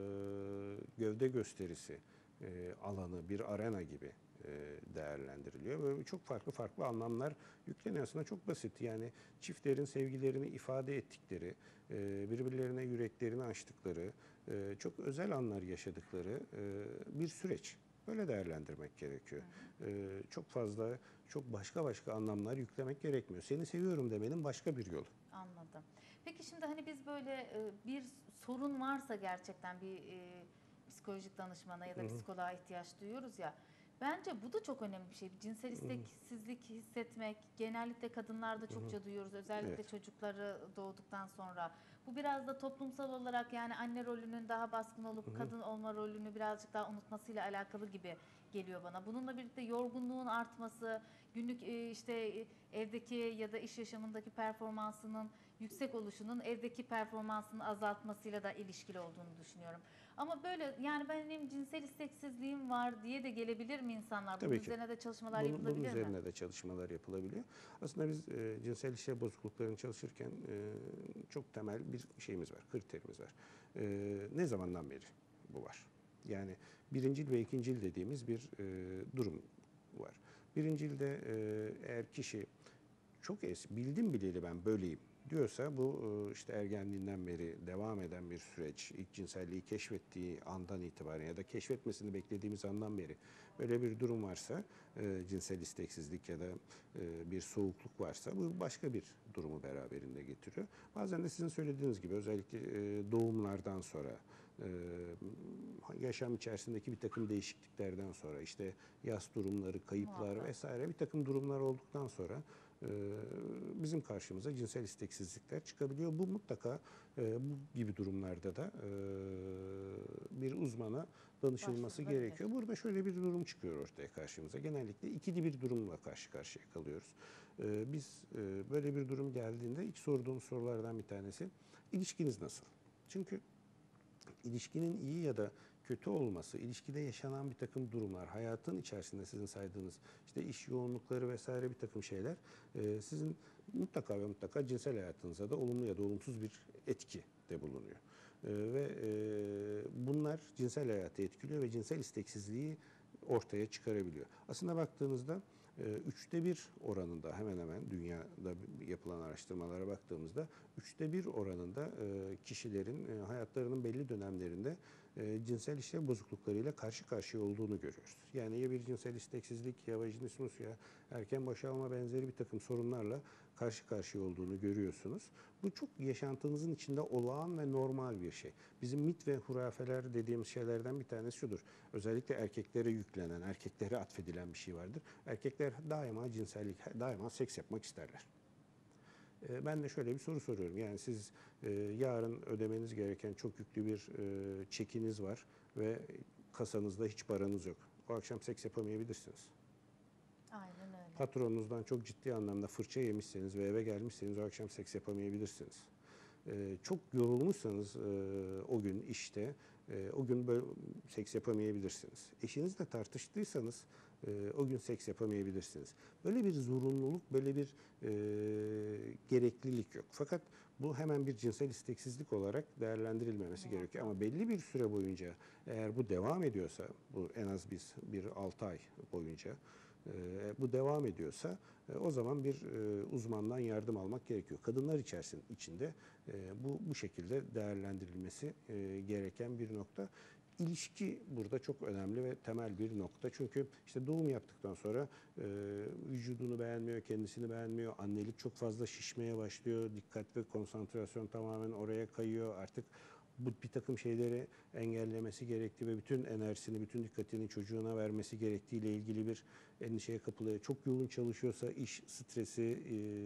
gövde gösterisi alanı, bir arena gibi değerlendiriliyor. Böyle çok farklı anlamlar yükleniyor. Aslında çok basit. Yani çiftlerin sevgilerini ifade ettikleri, birbirlerine yüreklerini açtıkları, çok özel anlar yaşadıkları bir süreç. Böyle değerlendirmek gerekiyor. Çok fazla, çok başka anlamlar yüklemek gerekmiyor. Seni seviyorum demenin başka bir yolu. Anladım. Peki şimdi hani biz böyle bir sorun varsa gerçekten bir psikolojik danışmana ya da psikoloğa ihtiyaç duyuyoruz ya. Bence bu da çok önemli bir şey. Cinsel isteksizlik hissetmek genellikle kadınlarda çokça duyuyoruz. Özellikle Evet. çocukları doğduktan sonra. Bu biraz da toplumsal olarak yani anne rolünün daha baskın olup kadın olma rolünü birazcık daha unutmasıyla alakalı gibi geliyor bana. Bununla birlikte yorgunluğun artması, günlük evdeki ya da iş yaşamındaki performansının yüksek oluşunun evdeki performansını azaltmasıyla da ilişkili olduğunu düşünüyorum. Ama böyle yani benim cinsel isteksizliğim var diye de gelebilir mi insanlar? Bunun Tabii ki. üzerine de çalışmalar Bunun yapılabilir mi? üzerine de çalışmalar yapılabiliyor. Aslında biz cinsel işlev bozukluklarını çalışırken çok temel bir şeyimiz var, kriterimiz var. Ne zamandan beri bu var? Yani birincil ve ikincil dediğimiz bir durum var. Birincilde eğer kişi çok bildim bileli ben böyleyim diyorsa bu işte ergenliğinden beri devam eden bir süreç. İlk cinselliği keşfettiği andan itibaren ya da keşfetmesini beklediğimiz andan beri böyle bir durum varsa cinsel isteksizlik ya da bir soğukluk varsa bu başka bir durumu beraberinde getiriyor. Bazen de sizin söylediğiniz gibi özellikle doğumlardan sonra yaşam içerisindeki bir takım değişikliklerden sonra işte yas durumları, kayıplar Muhakkak. vesaire bir takım durumlar olduktan sonra bizim karşımıza cinsel isteksizlikler çıkabiliyor. Bu mutlaka bu gibi durumlarda da bir uzmana danışılması Başvurulabilir. gerekiyor. Burada şöyle bir durum çıkıyor ortaya karşımıza. Genellikle ikili bir durumla karşı karşıya kalıyoruz. Biz böyle bir durum geldiğinde ilk sorduğumuz sorulardan bir tanesi ilişkiniz nasıl? Çünkü ilişkinin iyi ya da kötü olması, ilişkide yaşanan bir takım durumlar, hayatın içerisinde sizin saydığınız işte iş yoğunlukları vesaire bir takım şeyler sizin mutlaka ve mutlaka cinsel hayatınıza da olumlu ya da olumsuz bir etki de bulunuyor. Bunlar cinsel hayatı etkiliyor ve cinsel isteksizliği ortaya çıkarabiliyor. Aslında baktığınızda 1/3 oranında hemen hemen dünyada yapılan araştırmalara baktığımızda 1/3 oranında kişilerin hayatlarının belli dönemlerinde cinsel işlev bozukluklarıyla karşı karşıya olduğunu görüyoruz. Yani ya bir cinsel isteksizlik ya vajinismus ya erken boşalma benzeri bir takım sorunlarla karşı karşıya olduğunu görüyorsunuz. Bu çok yaşantınızın içinde olağan ve normal bir şey. Bizim mit ve hurafeler dediğimiz şeylerden bir tanesi şudur. Özellikle erkeklere yüklenen, erkeklere atfedilen bir şey vardır. Erkekler daima cinsellik, daima seks yapmak isterler. Ben de şöyle bir soru soruyorum. Yani siz yarın ödemeniz gereken çok yüklü bir çekiniz var ve kasanızda hiç paranız yok. O akşam seks yapamayabilirsiniz. Aynen öyle. Patronunuzdan çok ciddi anlamda fırça yemişseniz ve eve gelmişseniz o akşam seks yapamayabilirsiniz. Çok yorulmuşsanız o gün işte o gün böyle seks yapamayabilirsiniz. Eşinizle tartıştıysanız o gün seks yapamayabilirsiniz. Böyle bir zorunluluk, böyle bir gereklilik yok. Fakat bu hemen bir cinsel isteksizlik olarak değerlendirilmemesi gerekiyor. Ama belli bir süre boyunca eğer bu devam ediyorsa, bu en az bir 6 ay boyunca bu devam ediyorsa o zaman bir uzmandan yardım almak gerekiyor. Kadınlar içinde bu şekilde değerlendirilmesi gereken bir nokta. İlişki burada çok önemli ve temel bir nokta. Çünkü işte doğum yaptıktan sonra vücudunu beğenmiyor, kendisini beğenmiyor. Annelik çok fazla şişmeye başlıyor. Dikkat ve konsantrasyon tamamen oraya kayıyor. Artık bu bir takım şeyleri engellemesi gerektiği ve bütün enerjisini, bütün dikkatini çocuğuna vermesi gerektiğiyle ilgili bir endişeye kapılıyor. Çok yoğun çalışıyorsa iş stresi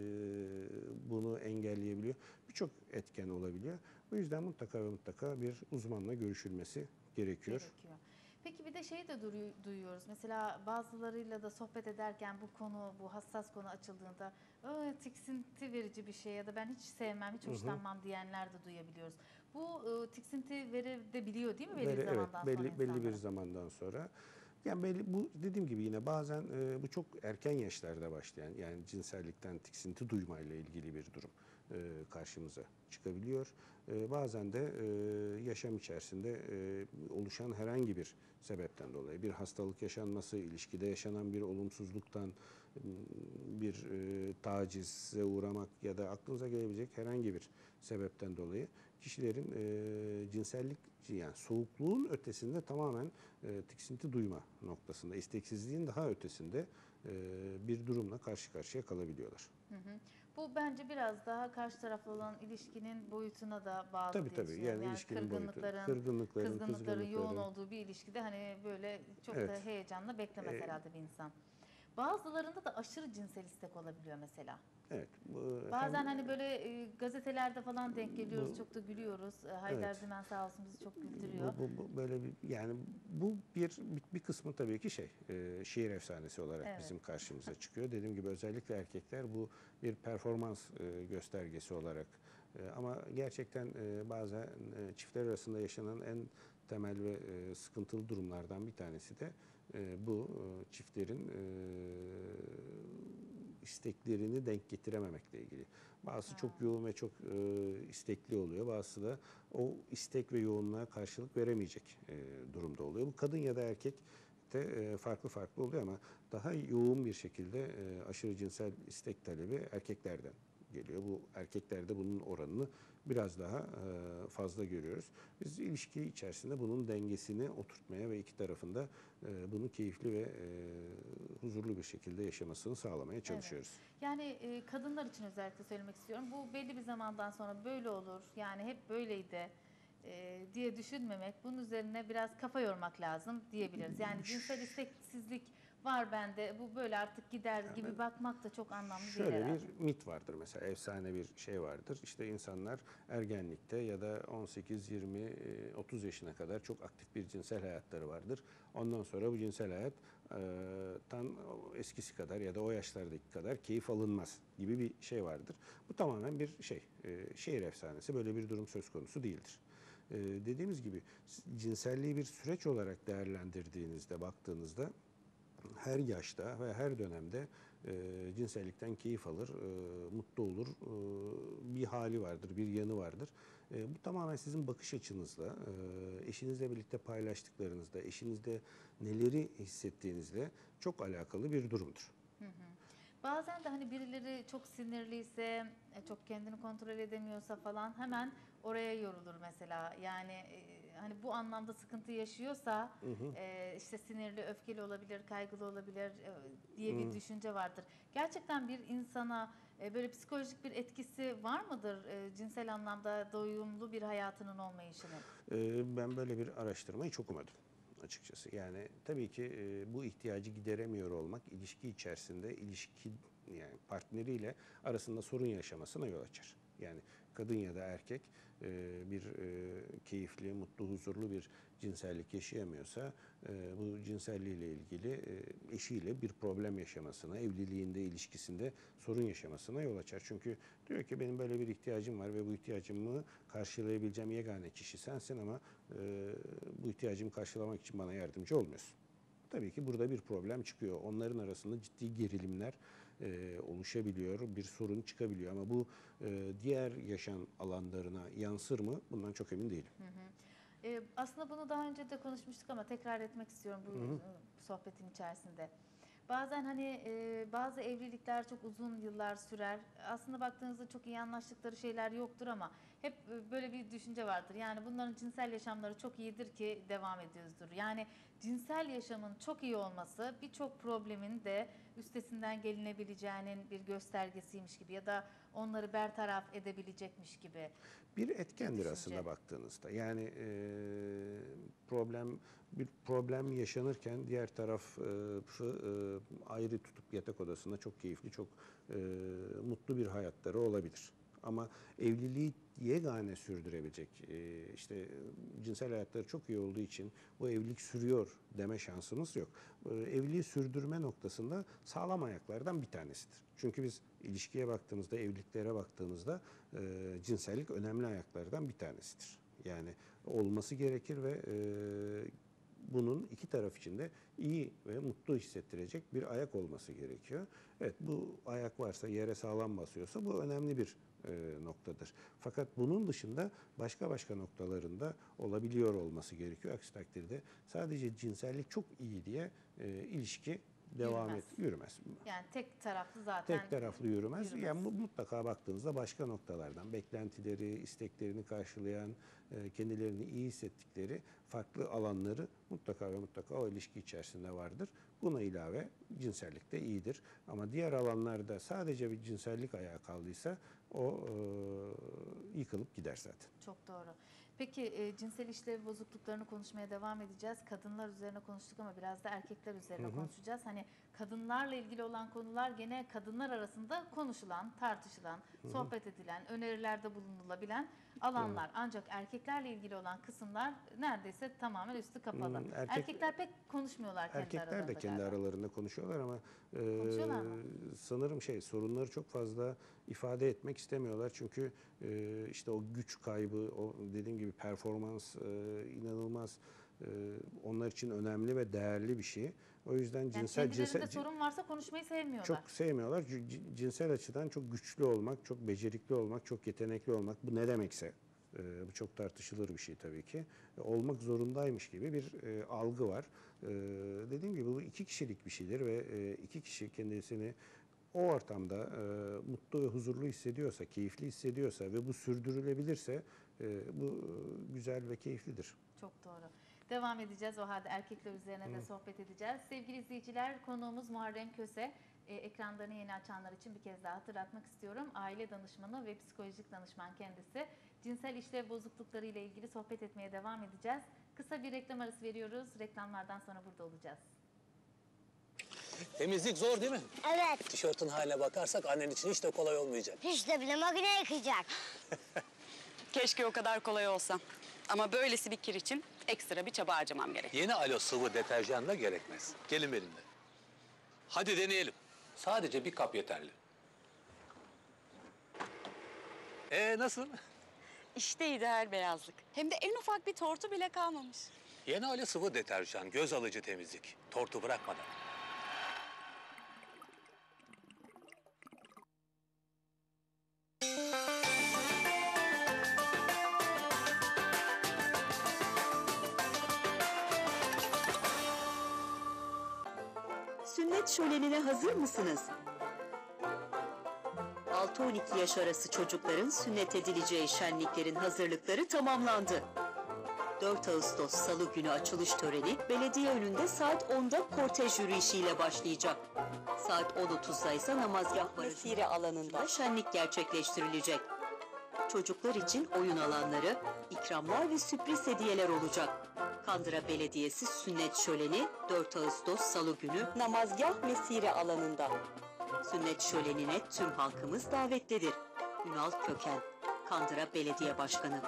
bunu engelleyebiliyor. Birçok etken olabiliyor. Bu yüzden mutlaka ve mutlaka bir uzmanla görüşülmesi gerekiyor. Peki bir de şey de duyuyoruz. Mesela bazılarıyla da sohbet ederken bu hassas konu açıldığında tiksinti verici bir şey ya da ben hiç sevmem, hiç hoşlanmam diyenler de duyabiliyoruz. Bu tiksinti verebiliyor değil mi belli bir Evet, zamandan sonra belli bir insanlara? zamandan sonra. Yani bu dediğim gibi yine bazen bu çok erken yaşlarda başlayan yani cinsellikten tiksinti duymayla ilgili bir durum karşımıza çıkabiliyor. Bazen de yaşam içerisinde oluşan herhangi bir sebepten dolayı bir hastalık yaşanması, ilişkide yaşanan bir olumsuzluktan bir tacize uğramak ya da aklınıza gelebilecek herhangi bir sebepten dolayı kişilerin cinsellik, yani soğukluğun ötesinde tamamen tiksinti duyma noktasında, isteksizliğin daha ötesinde bir durumla karşı karşıya kalabiliyorlar. Hı hı. Bu bence biraz daha karşı tarafla olan ilişkinin boyutuna da bağlı Tabii diye tabii, düşünüyorum. yani Yani ilişkinin boyutu, kırgınlıkların, kızgınlıkların yoğun kızgınlıkların. olduğu bir ilişkide hani böyle çok da Evet. heyecanla beklemez E, herhalde bir insan. Bazılarında da aşırı cinsel istek olabiliyor mesela. evet. Bazen hani böyle gazetelerde falan denk geliyoruz, Bu çok da gülüyoruz. Haydar evet. Dümen sağ olsun bizi çok güldürüyor. Bu böyle bir, yani bu bir kısmı tabii ki şehir efsanesi olarak Evet. bizim karşımıza çıkıyor. Dediğim gibi özellikle erkekler bu bir performans göstergesi olarak, ama gerçekten bazen çiftler arasında yaşanan en temel ve sıkıntılı durumlardan bir tanesi de bu çiftlerin isteklerini denk getirememekle ilgili. Bazısı çok Ha, yoğun ve çok istekli oluyor. Bazısı da o istek ve yoğunluğa karşılık veremeyecek durumda oluyor. Bu kadın ya da erkek de farklı farklı oluyor ama daha yoğun bir şekilde aşırı cinsel istek talebi erkeklerden geliyor. Bu erkeklerde bunun oranını biraz daha fazla görüyoruz. Biz ilişki içerisinde bunun dengesini oturtmaya ve iki tarafında bunu keyifli ve huzurlu bir şekilde yaşamasını sağlamaya evet. çalışıyoruz. Yani kadınlar için özellikle söylemek istiyorum. Bu belli bir zamandan sonra böyle olur. Yani hep böyleydi diye düşünmemek. Bunun üzerine biraz kafa yormak lazım diyebiliriz. Yani cinsel isteksizlik var bende. Bu böyle artık gider gibi bakmak da çok anlamlı değil Şöyle bir herhalde. mit vardır mesela, efsane bir şey vardır. İşte insanlar ergenlikte ya da 18, 20, 30 yaşına kadar çok aktif bir cinsel hayatları vardır. Ondan sonra bu cinsel hayattan eskisi kadar ya da o yaşlardaki kadar keyif alınmaz gibi bir şey vardır. Bu tamamen bir şehir efsanesi. Böyle bir durum söz konusu değildir. Dediğimiz gibi cinselliği bir süreç olarak değerlendirdiğinizde, baktığınızda her yaşta ve her dönemde cinsellikten keyif alır, mutlu olur, bir hali vardır, bir yanı vardır. Bu tamamen sizin bakış açınızla, eşinizle birlikte paylaştıklarınızda, eşinizde neleri hissettiğinizle çok alakalı bir durumdur. Hı hı. Bazen de hani birileri çok sinirliyse, çok kendini kontrol edemiyorsa falan hemen oraya yorulur mesela. Yani hani bu anlamda sıkıntı yaşıyorsa Hı hı. işte sinirli, öfkeli olabilir, kaygılı olabilir diye bir Hı. düşünce vardır. Gerçekten bir insana böyle psikolojik bir etkisi var mıdır cinsel anlamda doyumlu bir hayatının olmayışının? Ben böyle bir araştırmayı çok umadım açıkçası. Yani tabii ki bu ihtiyacı gideremiyor olmak ilişki içerisinde yani partneriyle arasında sorun yaşamasına yol açar. Yani kadın ya da erkek bir keyifli, mutlu, huzurlu bir cinsellik yaşayamıyorsa bu cinselliğiyle ilgili eşiyle bir problem yaşamasına, evliliğinde, ilişkisinde sorun yaşamasına yol açar. Çünkü diyor ki benim böyle bir ihtiyacım var ve bu ihtiyacımı karşılayabileceğim yegane kişi sensin ama bu ihtiyacımı karşılamak için bana yardımcı olmuyorsun. Tabii ki burada bir problem çıkıyor. Onların arasında ciddi gerilimler oluşabiliyor, bir sorun çıkabiliyor ama bu diğer yaşam alanlarına yansır mı? Bundan çok emin değilim. Hı hı. Aslında bunu daha önce de konuşmuştuk ama tekrar etmek istiyorum bu Hı hı. sohbetin içerisinde. Bazen hani bazı evlilikler çok uzun yıllar sürer. Aslında baktığınızda çok iyi anlaştıkları şeyler yoktur ama hep böyle bir düşünce vardır. Yani bunların cinsel yaşamları çok iyidir ki devam ediyoruzdur. Yani cinsel yaşamın çok iyi olması birçok problemin de üstesinden gelinebileceğinin bir göstergesiymiş gibi ya da onları bertaraf edebilecekmiş gibi Bir bir etkendir düşünce. aslında baktığınızda. Yani bir problem yaşanırken diğer tarafı ayrı tutup yatak odasında çok keyifli, çok mutlu bir hayatları olabilir. Ama evliliği yegane sürdürebilecek, işte cinsel hayatları çok iyi olduğu için bu evlilik sürüyor deme şansımız yok. Evliliği sürdürme noktasında sağlam ayaklardan bir tanesidir. Çünkü biz ilişkiye baktığımızda, evliliklere baktığımızda cinsellik önemli ayaklardan bir tanesidir. Yani olması gerekir ve bunun iki taraf için de iyi ve mutlu hissettirecek bir ayak olması gerekiyor. Evet, bu ayak varsa, yere sağlam basıyorsa bu önemli bir noktadır. Fakat bunun dışında başka noktalarında olabiliyor olması gerekiyor. Aksi takdirde sadece cinsellik çok iyi diye ilişki devam Yürümez. yürümez. Yani tek taraflı zaten. Tek taraflı yürümez. yürümez. Yani mutlaka baktığınızda başka noktalardan beklentileri, isteklerini karşılayan, kendilerini iyi hissettikleri farklı alanları mutlaka ve mutlaka o ilişki içerisinde vardır. Buna ilave cinsellik de iyidir. Ama diğer alanlarda sadece bir cinsellik ayağa kaldıysa o yıkılıp gider zaten. Çok doğru. Peki cinsel işlev bozukluklarını konuşmaya devam edeceğiz. Kadınlar üzerine konuştuk ama biraz da erkekler üzerine konuşacağız. Hani kadınlarla ilgili olan konular gene kadınlar arasında konuşulan, tartışılan, sohbet edilen, önerilerde bulunulabilen alanlar. Ancak erkeklerle ilgili olan kısımlar neredeyse tamamen üstü kapalı. Erkekler pek konuşmuyorlar kendi Erkekler aralarında de kendi galiba. aralarında konuşuyorlar ama Konuşuyorlar mı? sanırım sorunları çok fazla ifade etmek istemiyorlar. Çünkü işte o güç kaybı, o dediğim gibi performans inanılmaz onlar için önemli ve değerli bir şey. O yüzden Yani cinsel kendilerinde sorun varsa konuşmayı sevmiyorlar. çok sevmiyorlar. Cinsel açıdan çok güçlü olmak, çok becerikli olmak, çok yetenekli olmak, bu ne demekse bu çok tartışılır bir şey tabii ki. Olmak zorundaymış gibi bir algı var. Dediğim gibi bu iki kişilik bir şeydir ve iki kişi kendisini o ortamda mutlu ve huzurlu hissediyorsa, keyifli hissediyorsa ve bu sürdürülebilirse bu güzel ve keyiflidir. Çok doğru. Devam edeceğiz. O halde erkekler üzerine de sohbet edeceğiz. Sevgili izleyiciler, konuğumuz Muharrem Köse. Ekranlarını yeni açanlar için bir kez daha hatırlatmak istiyorum. Aile danışmanı ve psikolojik danışman kendisi. Cinsel işlev bozuklukları ile ilgili sohbet etmeye devam edeceğiz. Kısa bir reklam arası veriyoruz. Reklamlardan sonra burada olacağız. Temizlik zor değil mi? Evet. Tişörtün haline bakarsak annen için hiç de kolay olmayacak. Hiç de bile makine yıkayacak. Keşke o kadar kolay olsa. Ama böylesi bir kir için ekstra bir çaba harcamam gerek. Yeni Alo sıvı deterjanla gerekmez. Gelin benimle. Hadi deneyelim. Sadece bir kap yeterli. Nasıl? İşte ideal beyazlık. Hem de en ufak bir tortu bile kalmamış. Yeni Alo sıvı deterjan, göz alıcı temizlik. Tortu bırakmadan. Sünnet şölenine hazır mısınız? 6-12 yaş arası çocukların sünnet edileceği şenliklerin hazırlıkları tamamlandı. 4 Ağustos Salı günü açılış töreni belediye önünde saat 10'da kortej yürüyüşüyle başlayacak. Saat 10.30'da ise namazgah mesire alanında şenlik gerçekleştirilecek. Çocuklar için oyun alanları, ikramlar ve sürpriz hediyeler olacak. Kandıra Belediyesi Sünnet Şöleni 4 Ağustos Salı günü namazgah mesire alanında. Sünnet şölenine tüm halkımız davetlidir. Ünal Köken, Kandıra Belediye Başkanı.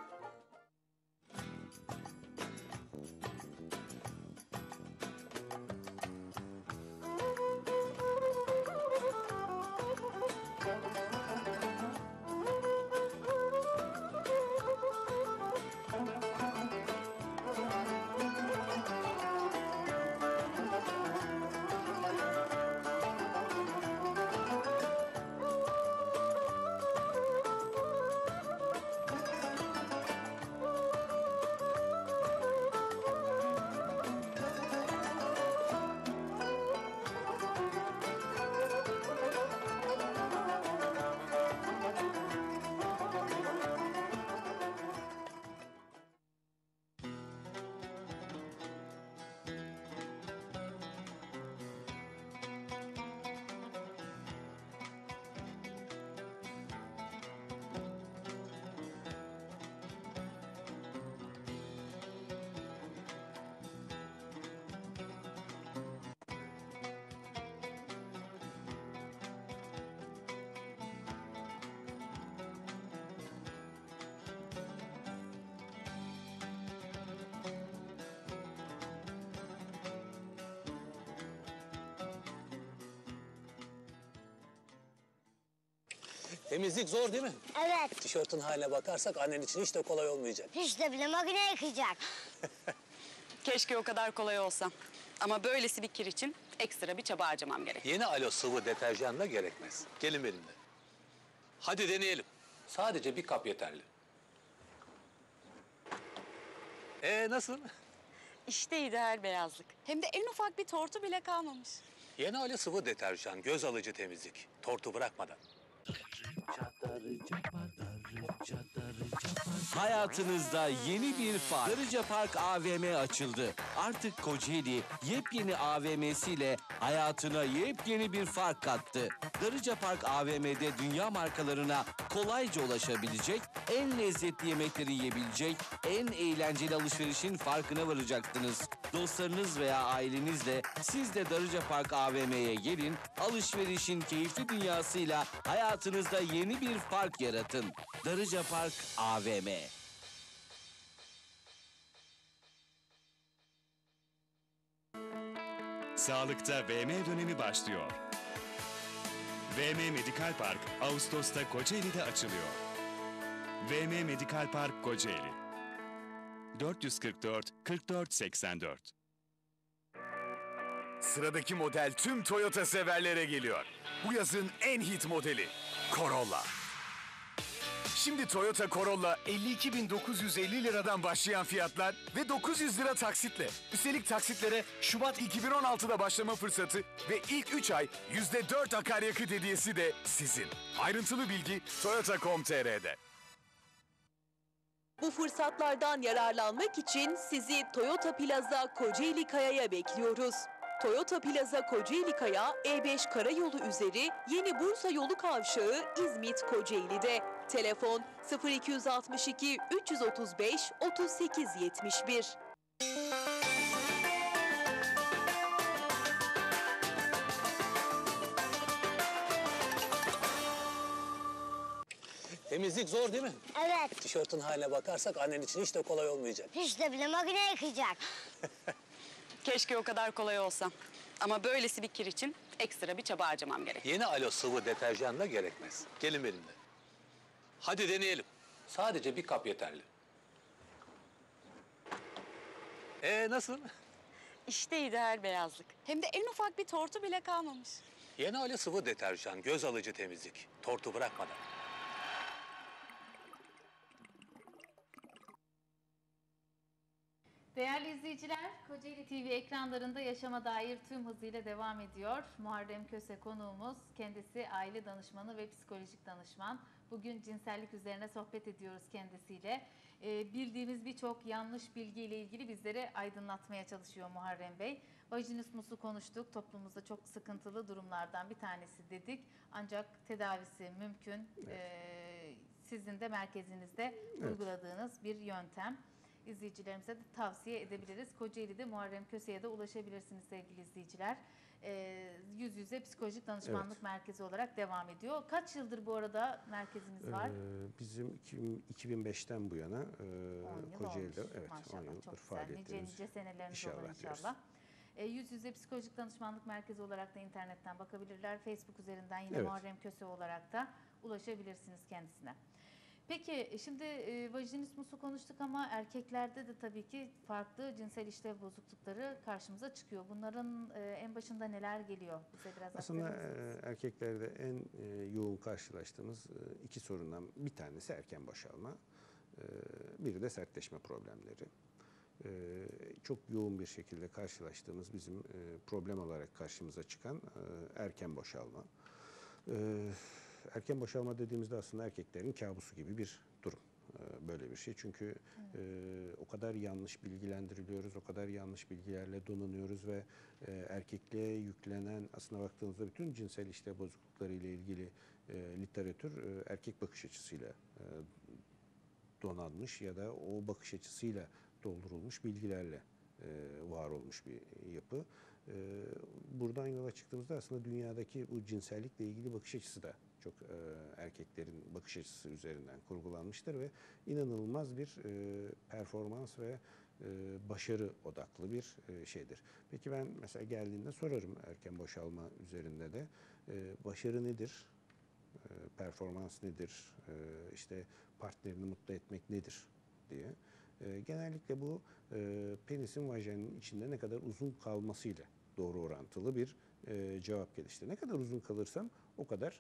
Temizlik zor değil mi? Evet. Tişörtün haline bakarsak annen için hiç de kolay olmayacak. Hiç de bile makine yıkayacak. Keşke o kadar kolay olsa. Ama böylesi bir kir için ekstra bir çaba harcamam gerek. Yeni Alo sıvı deterjanla gerekmez. Gelin benimle. Hadi deneyelim. Sadece bir kap yeterli. Nasıl? İşte ideal beyazlık. Hem de en ufak bir tortu bile kalmamış. Yeni Ali sıvı deterjan, göz alıcı temizlik. Tortu bırakmadan. Hayatınızda yeni bir fark. Darıca Park AVM açıldı. Artık Kocaeli yepyeni AVM'siyle hayatına yepyeni bir fark kattı. Darıca Park AVM'de dünya markalarına kolayca ulaşabilecek, en lezzetli yemekleri yiyebilecek, en eğlenceli alışverişin farkına varacaksınız. Dostlarınız veya ailenizle siz de Darıca Park AVM'ye gelin, alışverişin keyifli dünyasıyla hayatınızda yeni bir fark yaratın. Darıca Park AVM. Sağlıkta VM dönemi başlıyor. VM Medikal Park Ağustos'ta Kocaeli'de açılıyor. VM Medikal Park Kocaeli 444 44 84. Sıradaki model tüm Toyota severlere geliyor. Bu yazın en hit modeli Corolla. Şimdi Toyota Corolla 52.950 liradan başlayan fiyatlar ve 900 lira taksitle. Üstelik taksitlere Şubat 2016'da başlama fırsatı ve ilk 3 ay %4 akaryakıt hediyesi de sizin. Ayrıntılı bilgi toyota.com.tr'de. Bu fırsatlardan yararlanmak için sizi Toyota Plaza Kocaeli Kaya'ya bekliyoruz. Toyota Plaza Kocaeli Kaya, E5 Karayolu üzeri Yeni Bursa Yolu Kavşağı İzmit Kocaeli'de. Telefon 0262 335 38 71. Temizlik zor değil mi? Evet. Tişörtün haline bakarsak annen için hiç de kolay olmayacak. Hiç de bile makine yıkayacak. Keşke o kadar kolay olsa. Ama böylesi bir kir için ekstra bir çaba harcamam gerek. Yeni Alo sıvı deterjan da gerekmez. Gelin benimle. Hadi deneyelim. Sadece bir kap yeterli. Nasıl? İşte ideal beyazlık. Hem de en ufak bir tortu bile kalmamış. Yeni Ali sıvı deterjan, göz alıcı temizlik. Tortu bırakmadan. Değerli izleyiciler, Kocaeli TV ekranlarında Yaşama Dair tüm hızıyla devam ediyor. Muharrem Köse konuğumuz, kendisi aile danışmanı ve psikolojik danışman. Bugün cinsellik üzerine sohbet ediyoruz kendisiyle. Bildiğimiz birçok yanlış bilgiyle ilgili bizleri aydınlatmaya çalışıyor Muharrem Bey. Vajinismus'u konuştuk, toplumumuzda çok sıkıntılı durumlardan bir tanesi dedik. Ancak tedavisi mümkün, sizin de merkezinizde uyguladığınız bir yöntem. İzleyicilerimize de tavsiye edebiliriz. Kocaeli'de Muharrem Köse'ye de ulaşabilirsiniz sevgili izleyiciler. Yüz yüze psikolojik danışmanlık merkezi olarak devam ediyor. Kaç yıldır bu arada merkeziniz var? Bizim 2005'ten bu yana 10 yıl Kocaeli'de olmuş. evet, Maşallah, 10 yıldır çok güzel. faaliyetlerimiz. Nice seneleriniz İnşallah olur inşallah. Yüz yüze psikolojik danışmanlık merkezi olarak da internetten bakabilirler. Facebook üzerinden yine Muharrem Köse olarak da ulaşabilirsiniz kendisine. Peki şimdi vajinismusu konuştuk ama erkeklerde de tabii ki farklı cinsel işlev bozuklukları karşımıza çıkıyor. Bunların en başında neler geliyor? Bize biraz Aslında aktarır mısınız? erkeklerde en yoğun karşılaştığımız iki sorundan bir tanesi erken boşalma, biri de sertleşme problemleri. Çok yoğun bir şekilde karşılaştığımız bizim problem olarak karşımıza çıkan erken boşalma. Erken boşalma dediğimizde aslında erkeklerin kabusu gibi bir durum. Böyle bir şey. Çünkü o kadar yanlış bilgilendiriliyoruz, o kadar yanlış bilgilerle donanıyoruz ve erkekliğe yüklenen aslında baktığımızda bütün cinsel işlev bozuklukları ile ilgili literatür erkek bakış açısıyla donanmış ya da o bakış açısıyla doldurulmuş bilgilerle var olmuş bir yapı. Buradan yola çıktığımızda aslında dünyadaki bu cinsellikle ilgili bakış açısı da çok erkeklerin bakış açısı üzerinden kurgulanmıştır ve inanılmaz bir performans ve başarı odaklı bir şeydir. Peki ben mesela geldiğinde sorarım erken boşalma üzerinde de başarı nedir? Performans nedir? İşte partnerini mutlu etmek nedir diye. Genellikle bu penisin vajenin içinde ne kadar uzun kalmasıyla doğru orantılı bir cevap gelişti. Ne kadar uzun kalırsam o kadar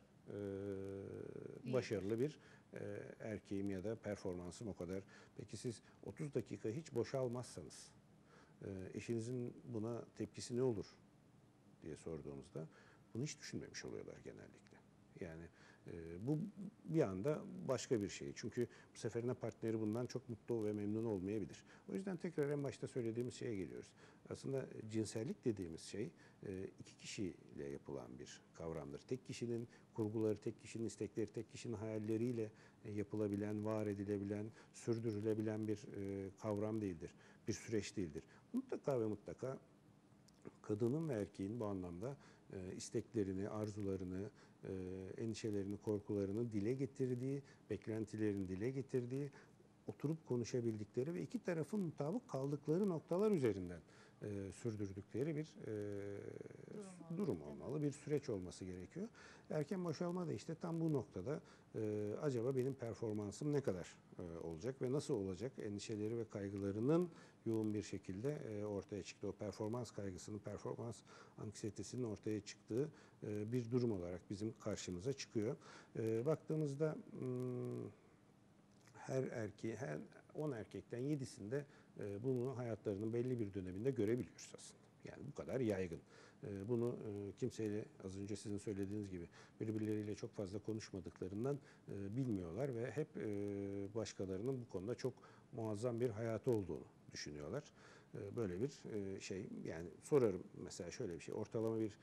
başarılı bir erkeğim ya da performansım o kadar. Peki siz 30 dakika hiç boşalmazsanız eşinizin buna tepkisi ne olur diye sorduğumuzda bunu hiç düşünmemiş oluyorlar genellikle. Yani bu bir anda başka bir şey. Çünkü bu seferinde partneri bundan çok mutlu ve memnun olmayabilir. O yüzden tekrar en başta söylediğimiz şeye geliyoruz. Aslında cinsellik dediğimiz şey iki kişiyle yapılan bir kavramdır. Tek kişinin kurguları, tek kişinin istekleri, tek kişinin hayalleriyle yapılabilen, var edilebilen, sürdürülebilen bir kavram değildir. Bir süreç değildir. Mutlaka ve mutlaka kadının ve erkeğin bu anlamda isteklerini, arzularını, endişelerini, korkularını dile getirdiği, beklentilerini dile getirdiği, oturup konuşabildikleri ve iki tarafın mutabık kaldıkları noktalar üzerinden sürdürdükleri bir durum olmalı, bir süreç olması gerekiyor. Erken boşalma da işte tam bu noktada acaba benim performansım ne kadar olacak ve nasıl olacak endişeleri ve kaygılarının yoğun bir şekilde ortaya çıktı. O performans kaygısının, performans anksiyetesinin ortaya çıktığı bir durum olarak bizim karşımıza çıkıyor. Baktığımızda her 10 erkekten 7'sinde bunu hayatlarının belli bir döneminde görebiliyoruz aslında. Yani bu kadar yaygın. Bunu kimseyle az önce sizin söylediğiniz gibi birbirleriyle çok fazla konuşmadıklarından bilmiyorlar ve hep başkalarının bu konuda çok muazzam bir hayatı olduğunu düşünüyorlar. Böyle bir şey, yani sorarım mesela şöyle bir şey, ortalama bir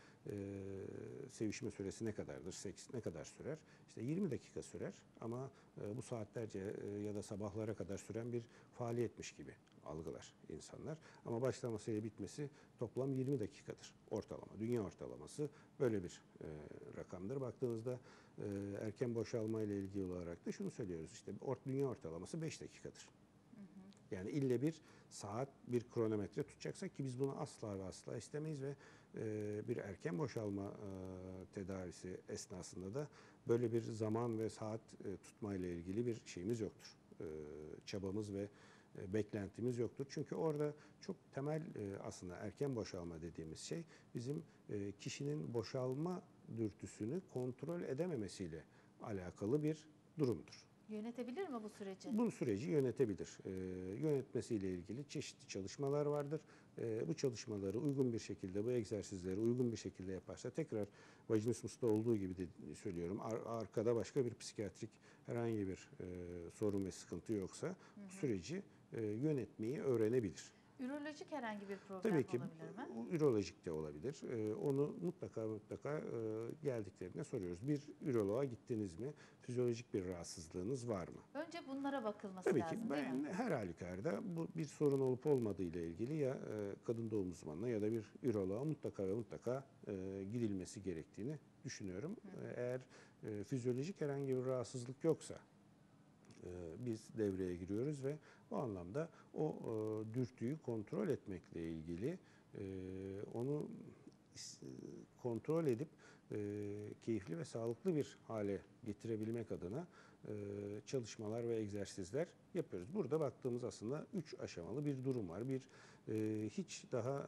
sevişme süresi ne kadardır, seks ne kadar sürer? İşte 20 dakika sürer ama bu saatlerce ya da sabahlara kadar süren bir faaliyetmiş gibi algılar insanlar. Ama başlamasıyla bitmesi toplam 20 dakikadır ortalama. Dünya ortalaması böyle bir rakamdır. Baktığınızda erken boşalma ile ilgili olarak da şunu söylüyoruz, işte dünya ortalaması 5 dakikadır. Yani ille bir saat, bir kronometre tutacaksak, ki biz bunu asla ve asla istemeyiz ve bir erken boşalma tedavisi esnasında da böyle bir zaman ve saat tutmayla ilgili bir şeyimiz yoktur. Çabamız ve beklentimiz yoktur. Çünkü orada çok temel aslında erken boşalma dediğimiz şey bizim kişinin boşalma dürtüsünü kontrol edememesiyle alakalı bir durumdur. Yönetebilir mi bu süreci? Bu süreci yönetebilir. Yönetmesiyle ilgili çeşitli çalışmalar vardır. Bu çalışmaları uygun bir şekilde, bu egzersizleri uygun bir şekilde yaparsa, tekrar vajinismus'ta olduğu gibi de söylüyorum, arkada başka bir psikiyatrik herhangi bir sorun ve sıkıntı yoksa bu süreci yönetmeyi öğrenebilir. Ürolojik herhangi bir problem Tabii ki olabilir mi? ürolojik de olabilir. Onu mutlaka geldiklerinde soruyoruz. Bir üroloğa gittiniz mi? Fizyolojik bir rahatsızlığınız var mı? Önce bunlara bakılması Tabii lazım, ki değil mi? her halükarda bu bir sorun olup olmadığı ile ilgili ya kadın doğum uzmanına ya da bir üroloğa mutlaka ve mutlaka gidilmesi gerektiğini düşünüyorum. Eğer fizyolojik herhangi bir rahatsızlık yoksa biz devreye giriyoruz ve bu anlamda o dürtüyü kontrol etmekle ilgili onu kontrol edip keyifli ve sağlıklı bir hale getirebilmek adına çalışmalar ve egzersizler yapıyoruz. Burada baktığımız aslında 3 aşamalı bir durum var. Bir hiç daha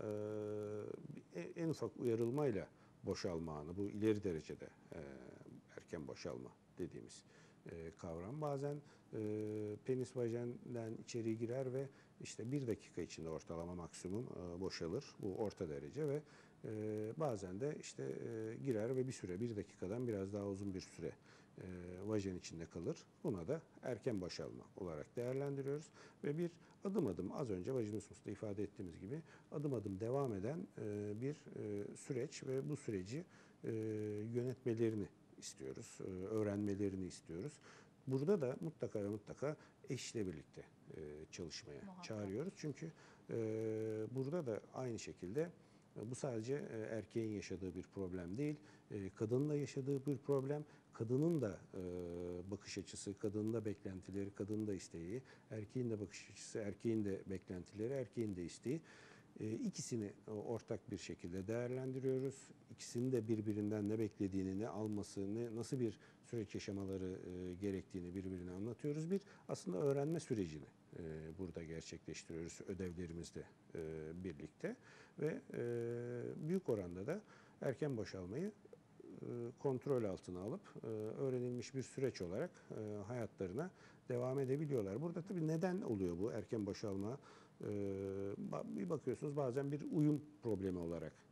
en ufak uyarılmayla boşalma anı, bu ileri derecede erken boşalma dediğimiz kavram. Bazen penis vajenden içeri girer ve işte 1 dakika içinde ortalama maksimum boşalır. Bu orta derece ve bazen de işte girer ve bir süre, 1 dakikadan biraz daha uzun bir süre vajen içinde kalır. Buna da erken boşalma olarak değerlendiriyoruz ve bir adım adım, az önce vajinismus'ta ifade ettiğimiz gibi adım adım devam eden bir süreç ve bu süreci yönetmelerini istiyoruz, öğrenmelerini istiyoruz. Burada da mutlaka ve mutlaka eşle birlikte çalışmaya çağırıyoruz. Çünkü burada da aynı şekilde bu sadece erkeğin yaşadığı bir problem değil, kadının da yaşadığı bir problem. Kadının da bakış açısı, kadının da beklentileri, kadının da isteği, erkeğin de bakış açısı, erkeğin de beklentileri, erkeğin de isteği. İkisini ortak bir şekilde değerlendiriyoruz. İkisinin de birbirinden ne beklediğini, ne alması, nasıl bir süreç yaşamaları gerektiğini birbirine anlatıyoruz. Bir aslında öğrenme sürecini burada gerçekleştiriyoruz ödevlerimizle birlikte ve büyük oranda da erken boşalmayı kontrol altına alıp öğrenilmiş bir süreç olarak hayatlarına devam edebiliyorlar. Burada tabii neden oluyor bu erken boşalma? Bir bakıyorsunuz bazen bir uyum problemi olarak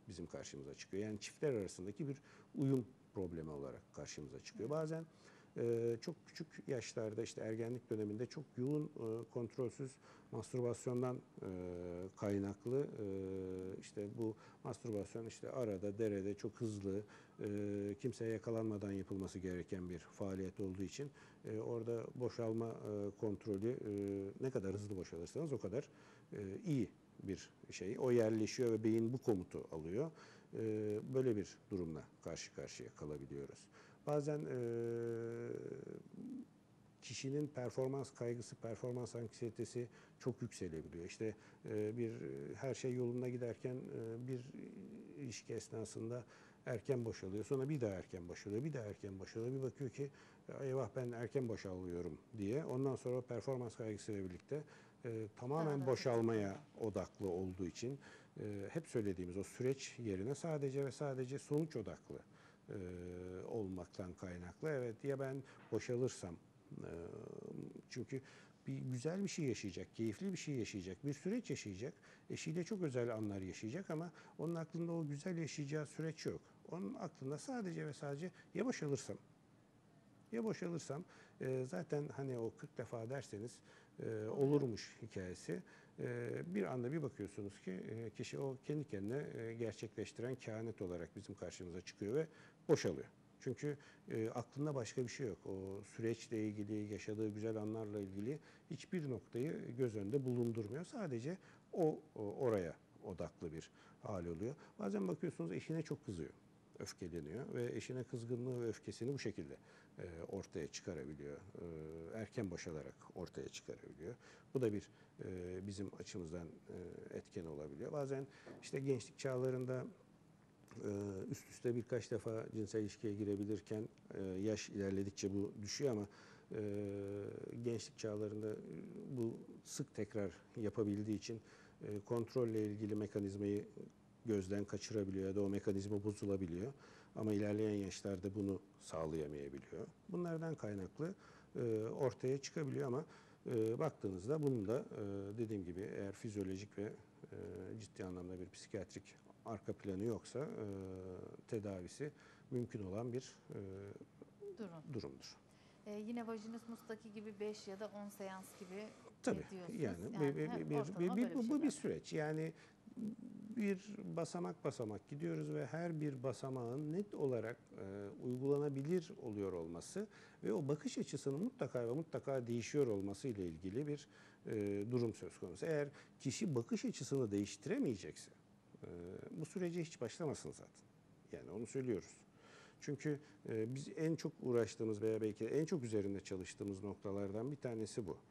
bizim karşımıza çıkıyor. Yani çiftler arasındaki bir uyum problemi olarak karşımıza çıkıyor. Bazen çok küçük yaşlarda işte ergenlik döneminde çok yoğun kontrolsüz mastürbasyondan kaynaklı işte bu mastürbasyon işte arada derede çok hızlı kimseye yakalanmadan yapılması gereken bir faaliyet olduğu için orada boşalma kontrolü ne kadar hızlı boşalırsanız o kadar iyi bir şey. O yerleşiyor ve beyin bu komutu alıyor. Böyle bir durumla karşı karşıya kalabiliyoruz. Bazen kişinin performans kaygısı, performans anksiyetesi çok yükselebiliyor. İşte her şey yolunda giderken bir ilişki esnasında erken boşalıyor. Sonra bir daha erken boşalıyor, bir daha erken boşalıyor. Bir bakıyor ki eyvah ben erken boşalıyorum diye. Ondan sonra performans kaygısıyla birlikte tamamen boşalmaya odaklı olduğu için hep söylediğimiz o süreç yerine sadece ve sadece sonuç odaklı olmaktan kaynaklı. Evet, ya ben boşalırsam çünkü güzel bir şey yaşayacak, keyifli bir şey yaşayacak, bir süreç yaşayacak. Eşiyle çok özel anlar yaşayacak ama onun aklında o güzel yaşayacağı süreç yok. Onun aklında sadece ve sadece ya boşalırsam, ya boşalırsam zaten hani o 40 defa derseniz olurmuş hikayesi. Bir anda bir bakıyorsunuz ki kişi o kendi kendine gerçekleştiren kehanet olarak bizim karşımıza çıkıyor ve boşalıyor. Çünkü aklında başka bir şey yok. O süreçle ilgili, yaşadığı güzel anlarla ilgili hiçbir noktayı göz önünde bulundurmuyor. Sadece oraya odaklı bir hal oluyor. Bazen bakıyorsunuz eşine çok kızıyor, öfkeleniyor ve eşine kızgınlığı ve öfkesini bu şekilde ortaya çıkarabiliyor. Erken boşalarak ortaya çıkarabiliyor. Bu da bir bizim açımızdan etken olabiliyor. Bazen işte gençlik çağlarında üst üste birkaç defa cinsel ilişkiye girebilirken yaş ilerledikçe bu düşüyor ama gençlik çağlarında bu sık tekrar yapabildiği için kontrolle ilgili mekanizmayı gözden kaçırabiliyor ya da o mekanizma bozulabiliyor. Ama ilerleyen yaşlarda bunu sağlayamayabiliyor. Bunlardan kaynaklı ortaya çıkabiliyor ama baktığınızda bunun da dediğim gibi eğer fizyolojik ve ciddi anlamda bir psikiyatrik arka planı yoksa tedavisi mümkün olan bir durumdur. Yine vajinismustaki gibi 5 ya da 10 seans gibi Tabii diyorsunuz. Yani bu bir süreç. Yani bir basamak basamak gidiyoruz ve her bir basamağın net olarak uygulanabilir oluyor olması ve o bakış açısının mutlaka ve mutlaka değişiyor olması ile ilgili bir durum söz konusu. Eğer kişi bakış açısını değiştiremeyecekse bu sürece hiç başlamasın zaten. Yani onu söylüyoruz. Çünkü biz en çok uğraştığımız veya belki en çok üzerinde çalıştığımız noktalardan bir tanesi bu.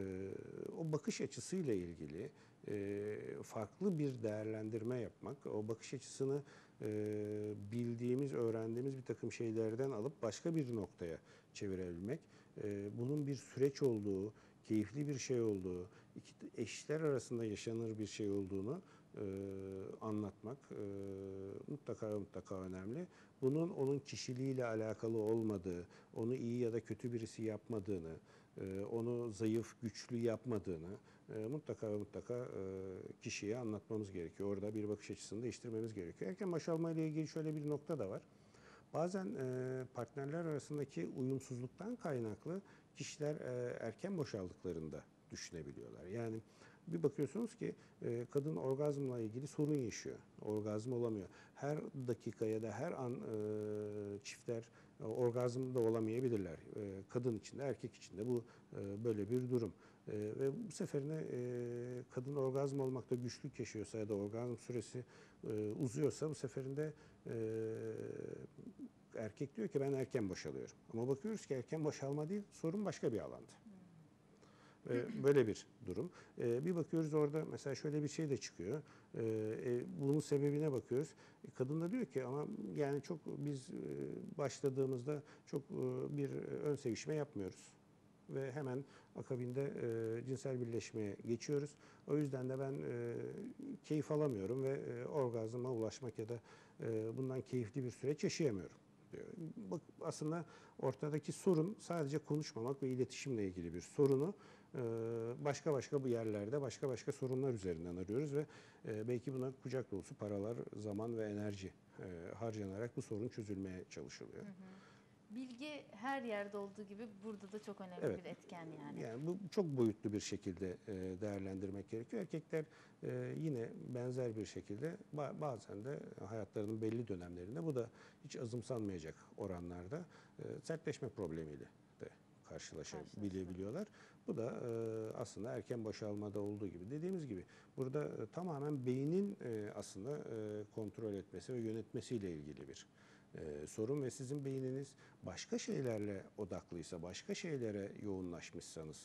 O bakış açısıyla ilgili farklı bir değerlendirme yapmak, o bakış açısını bildiğimiz, öğrendiğimiz bir takım şeylerden alıp başka bir noktaya çevirebilmek, bunun bir süreç olduğu, keyifli bir şey olduğu, iki eşler arasında yaşanır bir şey olduğunu anlatmak mutlaka önemli. Bunun onun kişiliğiyle alakalı olmadığı, onu iyi ya da kötü birisi yapmadığını, onu zayıf, güçlü yapmadığını mutlaka kişiye anlatmamız gerekiyor. Orada bir bakış açısını değiştirmemiz gerekiyor. Erken boşalma ile ilgili şöyle bir nokta da var. Bazen partnerler arasındaki uyumsuzluktan kaynaklı kişiler erken boşaldıklarında düşünebiliyorlar. Yani bir bakıyorsunuz ki kadın orgazmla ilgili sorun yaşıyor. Orgazm olamıyor. Her dakika ya da her an çiftler orgazmda olamayabilirler. Kadın için de erkek için de bu böyle bir durum. Ve bu seferinde kadın orgazm olmakta güçlük yaşıyorsa ya da orgazm süresi uzuyorsa bu seferinde erkek diyor ki ben erken boşalıyorum. Ama bakıyoruz ki erken boşalma değil, sorun başka bir alanda. Böyle bir durum. Bir bakıyoruz orada mesela şöyle bir şey de çıkıyor. Bunun sebebine bakıyoruz. Kadın da diyor ki ama yani çok biz başladığımızda çok bir ön sevişme yapmıyoruz. Ve hemen akabinde cinsel birleşmeye geçiyoruz. O yüzden de ben keyif alamıyorum ve orgazma ulaşmak ya da bundan keyifli bir süreç yaşayamıyorum diyor. Bak, aslında ortadaki sorun sadece konuşmamak ve iletişimle ilgili bir sorunu başka bu yerlerde başka sorunlar üzerinden arıyoruz ve belki buna kucak dolusu paralar, zaman ve enerji harcanarak bu sorun çözülmeye çalışılıyor. Bilgi her yerde olduğu gibi burada da çok önemli bir etken yani. Yani bu çok boyutlu bir şekilde değerlendirmek gerekiyor. Erkekler yine benzer bir şekilde bazen de hayatlarının belli dönemlerinde, bu da hiç azımsanmayacak oranlarda sertleşme problemiyle de karşılaşabiliyorlar. Bu da aslında erken boşalmada olduğu gibi, dediğimiz gibi burada tamamen beynin aslında kontrol etmesi ve yönetmesiyle ilgili bir sorun ve sizin beyniniz başka şeylerle odaklıysa, başka şeylere yoğunlaşmışsanız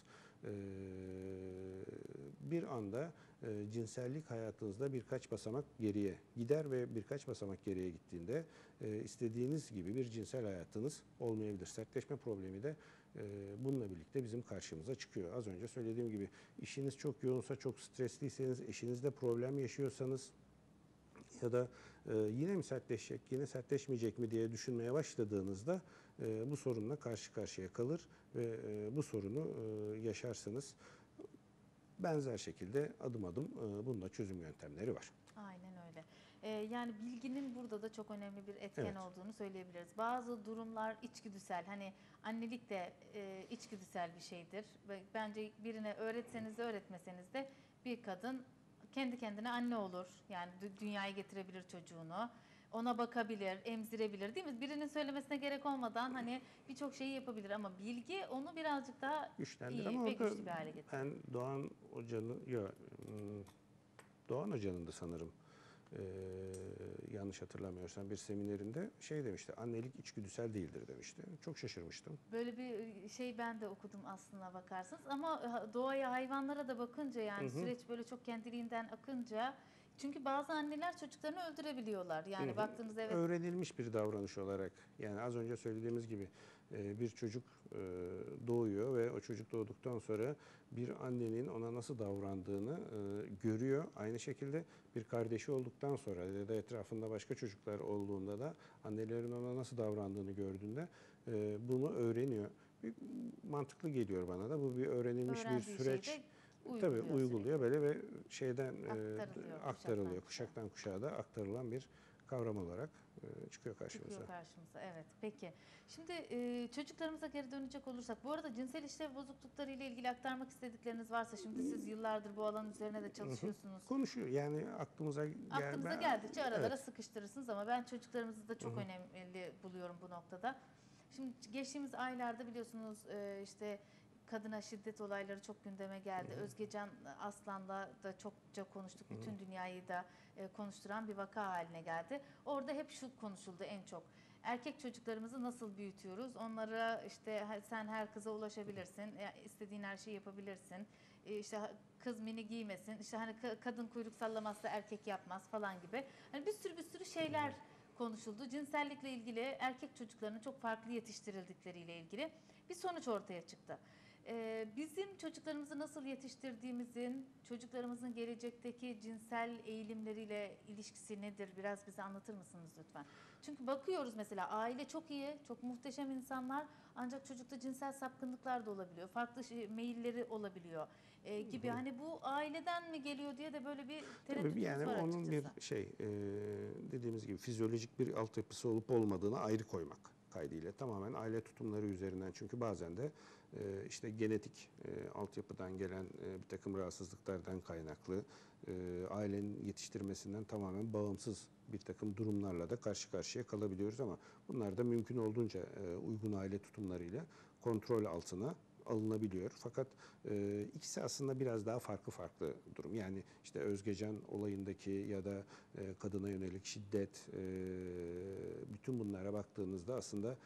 bir anda cinsellik hayatınızda birkaç basamak geriye gider ve birkaç basamak geriye gittiğinde istediğiniz gibi bir cinsel hayatınız olmayabilir. Sertleşme problemi de bununla birlikte bizim karşımıza çıkıyor. Az önce söylediğim gibi işiniz çok yoğunsa, çok stresliyseniz, eşinizle problem yaşıyorsanız ya da yine mi sertleşecek, yine sertleşmeyecek mi diye düşünmeye başladığınızda bu sorunla karşı karşıya kalır ve bu sorunu yaşarsınız. Benzer şekilde adım adım bunda çözüm yöntemleri var. Aynen öyle. Yani bilginin burada da çok önemli bir etken olduğunu söyleyebiliriz. Bazı durumlar içgüdüsel. Hani annelik de içgüdüsel bir şeydir. Ve bence birine öğretseniz de öğretmeseniz de bir kadın kendi kendine anne olur. Yani dünyaya getirebilir çocuğunu. Ona bakabilir, emzirebilir, değil mi? Birinin söylemesine gerek olmadan hani birçok şeyi yapabilir ama bilgi onu birazcık daha Güçlendir iyi ama ve orada güçlü bir hale getirir. ben Doğan Hoca'nın da sanırım yanlış hatırlamıyorsam bir seminerinde şey demişti, annelik içgüdüsel değildir demişti. Çok şaşırmıştım. Böyle bir şey ben de okudum aslına bakarsanız ama doğaya, hayvanlara da bakınca yani süreç böyle çok kendiliğinden akınca, çünkü bazı anneler çocuklarını öldürebiliyorlar. Yani baktığınızda Öğrenilmiş bir davranış olarak, yani az önce söylediğimiz gibi bir çocuk doğuyor ve o çocuk doğduktan sonra bir annenin ona nasıl davrandığını görüyor. Aynı şekilde bir kardeşi olduktan sonra ya da etrafında başka çocuklar olduğunda da annelerin ona nasıl davrandığını gördüğünde bunu öğreniyor. Mantıklı geliyor bana da. Bu bir öğrenilmiş bir süreç. Tabii uyguluyor böyle ve şeyden aktarılıyor. Kuşaktan kuşağa da aktarılan bir kavram olarak çıkıyor karşımıza. Evet. Peki. Şimdi çocuklarımıza geri dönecek olursak, bu arada cinsel işlev bozuklukları ile ilgili aktarmak istedikleriniz varsa, şimdi siz yıllardır bu alan üzerine de çalışıyorsunuz. Konuşuyor yani aklımıza geldikçe aralara sıkıştırırsınız ama ben çocuklarımızı da çok önemli buluyorum bu noktada. Şimdi geçtiğimiz aylarda biliyorsunuz işte kadına şiddet olayları çok gündeme geldi. Özgecan Aslan'la da çokça konuştuk. Bütün dünyayı da konuşturan bir vaka haline geldi. Orada hep şu konuşuldu en çok. Erkek çocuklarımızı nasıl büyütüyoruz? Onlara işte sen her kıza ulaşabilirsin, istediğin her şeyi yapabilirsin. İşte kız mini giymesin, işte hani kadın kuyruk sallamazsa erkek yapmaz falan gibi. Hani bir sürü şeyler konuşuldu. Cinsellikle ilgili, erkek çocuklarının çok farklı yetiştirildikleriyle ilgili bir sonuç ortaya çıktı. Bizim çocuklarımızı nasıl yetiştirdiğimizin, çocuklarımızın gelecekteki cinsel eğilimleriyle ilişkisi nedir? Biraz bize anlatır mısınız lütfen? Çünkü bakıyoruz mesela aile çok iyi, çok muhteşem insanlar, ancak çocukta cinsel sapkınlıklar da olabiliyor. Farklı meyilleri olabiliyor gibi. Hani bu aileden mi geliyor diye de böyle bir tereddütümüz yani var onun bir dediğimiz gibi fizyolojik bir altyapısı olup olmadığını ayrı koymak kaydıyla, tamamen aile tutumları üzerinden, çünkü bazen de işte genetik altyapıdan gelen bir takım rahatsızlıklardan kaynaklı ailenin yetiştirmesinden tamamen bağımsız bir takım durumlarla da karşı karşıya kalabiliyoruz ama bunlar da mümkün olduğunca uygun aile tutumlarıyla kontrol altına alınabiliyor. Fakat ikisi aslında biraz daha farklı durum. Yani işte Özgecan olayındaki ya da kadına yönelik şiddet, bütün bunlara baktığınızda aslında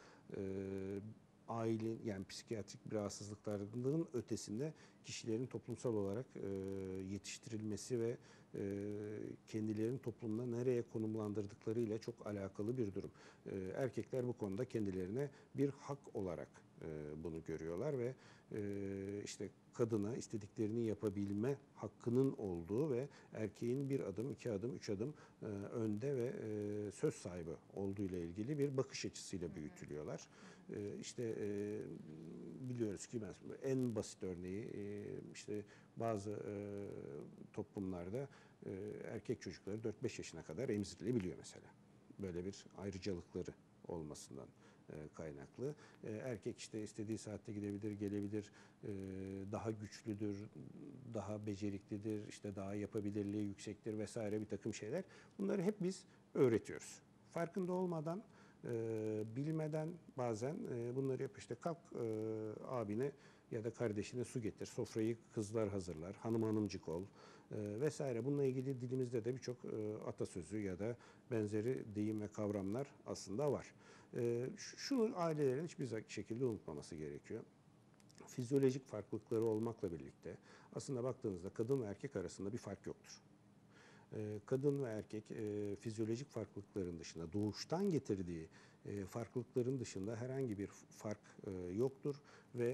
aile, yani psikiyatrik bir rahatsızlıkların ötesinde kişilerin toplumsal olarak yetiştirilmesi ve kendilerini toplumda nereye konumlandırdıklarıyla çok alakalı bir durum. Erkekler bu konuda kendilerine bir hak olarak bunu görüyorlar ve işte kadına istediklerini yapabilme hakkının olduğu ve erkeğin bir adım, iki adım, üç adım önde ve söz sahibi olduğu ile ilgili bir bakış açısıyla büyütülüyorlar. İşte biliyoruz ki en basit örneği işte bazı toplumlarda erkek çocukları 4-5 yaşına kadar emzirilebiliyor mesela. Böyle bir ayrıcalıkları olmasından kaynaklı. Erkek işte istediği saatte gidebilir, gelebilir, daha güçlüdür, daha beceriklidir, işte daha yapabilirliği yüksektir vesaire bir takım şeyler. Bunları hep biz öğretiyoruz. Farkında olmadan, bilmeden bazen bunları yap işte kalk abine ya da kardeşine su getir, sofrayı kızlar hazırlar, hanım hanımcık ol vesaire. Bununla ilgili dilimizde de birçok atasözü ya da benzeri deyim ve kavramlar aslında var. Şunu ailelerin hiçbir şekilde unutmaması gerekiyor. Fizyolojik farklılıkları olmakla birlikte aslında baktığınızda kadın ve erkek arasında bir fark yoktur. Kadın ve erkek fizyolojik farklılıkların dışında, doğuştan getirdiği farklılıkların dışında herhangi bir fark yoktur ve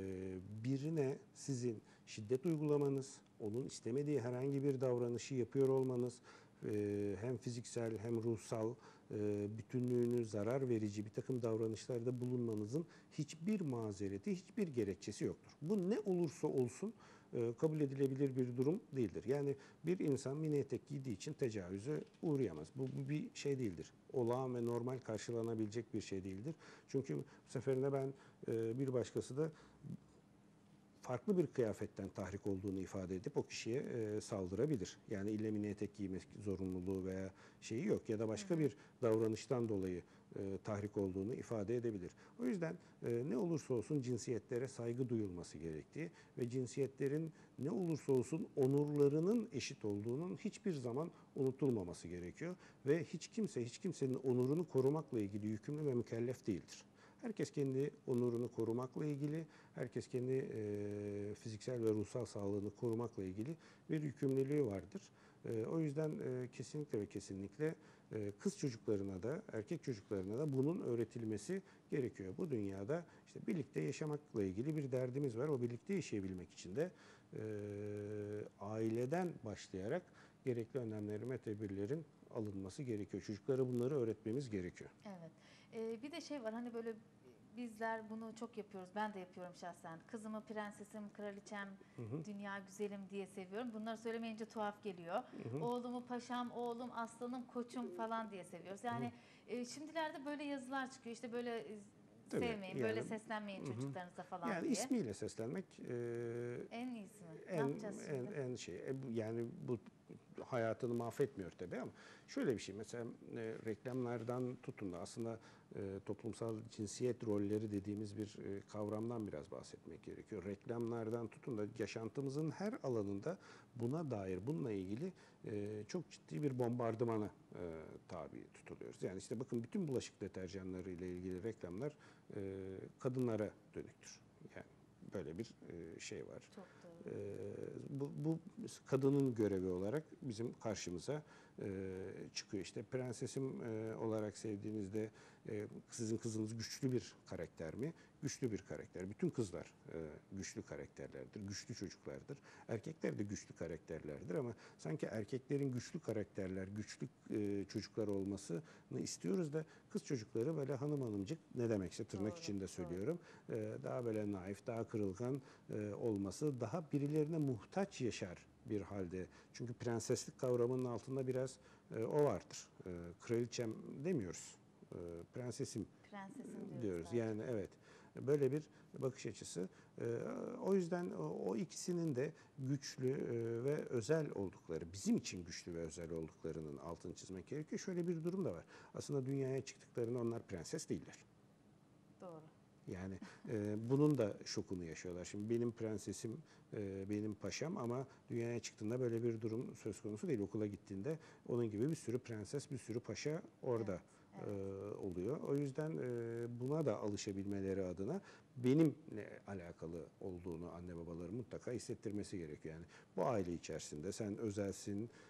birine sizin şiddet uygulamanız, onun istemediği herhangi bir davranışı yapıyor olmanız, hem fiziksel hem ruhsal bütünlüğünü zarar verici bir takım davranışlarda bulunmanızın hiçbir mazereti, hiçbir gerekçesi yoktur. Bu ne olursa olsun kabul edilebilir bir durum değildir. Yani bir insan mini etek giydiği için tecavüze uğrayamaz. Bu bir şey değildir. Olağan ve normal karşılanabilecek bir şey değildir. Çünkü bu seferinde ben bir başkası da farklı bir kıyafetten tahrik olduğunu ifade edip o kişiye saldırabilir. Yani ille mini etek giymek zorunluluğu veya şeyi yok ya da başka bir davranıştan dolayı tahrik olduğunu ifade edebilir. O yüzden ne olursa olsun cinsiyetlere saygı duyulması gerektiği ve cinsiyetlerin ne olursa olsun onurlarının eşit olduğunun hiçbir zaman unutulmaması gerekiyor ve hiç kimsenin onurunu korumakla ilgili yükümlü ve mükellef değildir. Herkes kendi onurunu korumakla ilgili, herkes kendi fiziksel ve ruhsal sağlığını korumakla ilgili bir yükümlülüğü vardır. O yüzden kesinlikle ve kesinlikle kız çocuklarına da, erkek çocuklarına da bunun öğretilmesi gerekiyor. Bu dünyada işte birlikte yaşamakla ilgili bir derdimiz var. O birlikte yaşayabilmek için de aileden başlayarak gerekli önlemlerin ve tedbirlerin alınması gerekiyor. Çocuklara bunları öğretmemiz gerekiyor. Evet. Bir de şey var hani böyle bizler bunu çok yapıyoruz. Ben de yapıyorum şahsen. Kızımı prensesim, kraliçem, dünya güzelim diye seviyorum. Bunları söylemeyince tuhaf geliyor. Oğlumu paşam, oğlum aslanım, koçum falan diye seviyoruz. Yani şimdilerde böyle yazılar çıkıyor. İşte böyle Tabii, sevmeyin, yani, böyle seslenmeyin çocuklarınıza falan yani diye. ismiyle seslenmek En iyisi mi? Ne yapacağız şimdi? en şey yani bu hayatını mahvetmiyor tabii ama şöyle bir şey mesela reklamlardan tutun da aslında toplumsal cinsiyet rolleri dediğimiz bir kavramdan biraz bahsetmek gerekiyor. Reklamlardan tutun da yaşantımızın her alanında buna dair, bununla ilgili çok ciddi bir bombardımana tabi tutuluyoruz. Yani işte bakın bütün bulaşık deterjanları ile ilgili reklamlar kadınlara dönüktür. Yani böyle bir şey var. Çok doğru. Bu kadının görevi olarak bizim karşımıza çıkıyor. İşte prensesim olarak sevdiğinizde sizin kızınız güçlü bir karakter mi? Güçlü bir karakter. Bütün kızlar güçlü karakterlerdir, güçlü çocuklardır. Erkekler de güçlü karakterlerdir ama sanki erkeklerin güçlü karakterler, güçlü çocuklar olmasını istiyoruz da kız çocukları böyle hanım hanımcık ne demekse tırnak içinde söylüyorum. Daha böyle naif, daha kırılgan olması, daha birilerine muhtaç yaşar bir halde. Çünkü prenseslik kavramının altında biraz o vardır. Kraliçem demiyoruz. Prensesim diyoruz. Yani evet. Böyle bir bakış açısı. O yüzden o ikisinin de güçlü ve özel oldukları, bizim için güçlü ve özel olduklarının altını çizmek gerekiyor. Şöyle bir durum da var. Aslında dünyaya çıktıklarında onlar prenses değiller. Doğru. Yani bunun da şokunu yaşıyorlar. Şimdi benim prensesim, benim paşam ama dünyaya çıktığında böyle bir durum söz konusu değil. Okula gittiğinde onun gibi bir sürü prenses, bir sürü paşa orada oluyor. O yüzden buna da alışabilmeleri adına benimle alakalı olduğunu anne babaları mutlaka hissettirmesi gerekiyor. Yani bu aile içerisinde sen özelsin,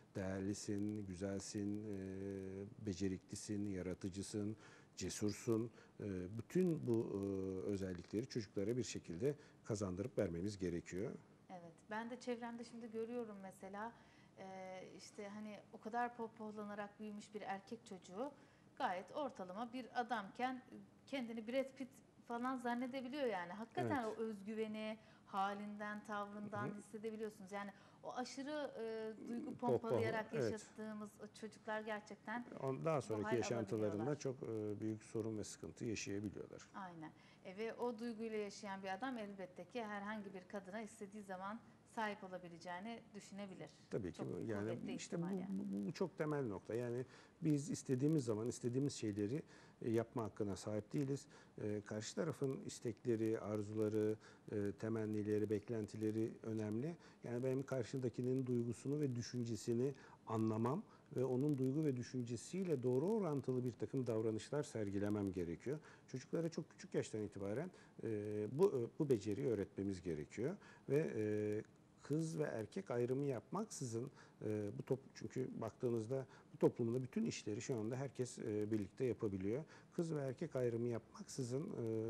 değerlisin, güzelsin, beceriklisin, yaratıcısın, cesursun. Bütün bu özellikleri çocuklara bir şekilde kazandırıp vermemiz gerekiyor. Evet, ben de çevremde şimdi görüyorum mesela işte hani o kadar pohpohlanarak büyümüş bir erkek çocuğu gayet ortalama bir adamken kendini Brad Pitt falan zannedebiliyor yani. Hakikaten Evet. o özgüveni halinden, tavrından hissedebiliyorsunuz. Yani o aşırı duygu pompalayarak Evet. yaşattığımız o çocuklar gerçekten Daha bu sonraki hal yaşantılarında alabiliyorlar. çok büyük sorun ve sıkıntı yaşayabiliyorlar. Aynen. Ve o duyguyla yaşayan bir adam elbette ki herhangi bir kadına istediği zaman sahip olabileceğini düşünebilir. Tabii ki Çok yani kuvvetli işte ihtimal yani. bu çok temel nokta. Yani biz istediğimiz zaman istediğimiz şeyleri yapma hakkına sahip değiliz. Karşı tarafın istekleri, arzuları, temennileri, beklentileri önemli. Yani benim karşıdakinin duygusunu ve düşüncesini anlamam ve onun duygu ve düşüncesiyle doğru orantılı bir takım davranışlar sergilemem gerekiyor. Çocuklara çok küçük yaştan itibaren bu beceriyi öğretmemiz gerekiyor ve kız ve erkek ayrımı yapmaksızın çünkü baktığınızda bu toplumda bütün işleri şu anda herkes birlikte yapabiliyor. Kız ve erkek ayrımı yapmaksızın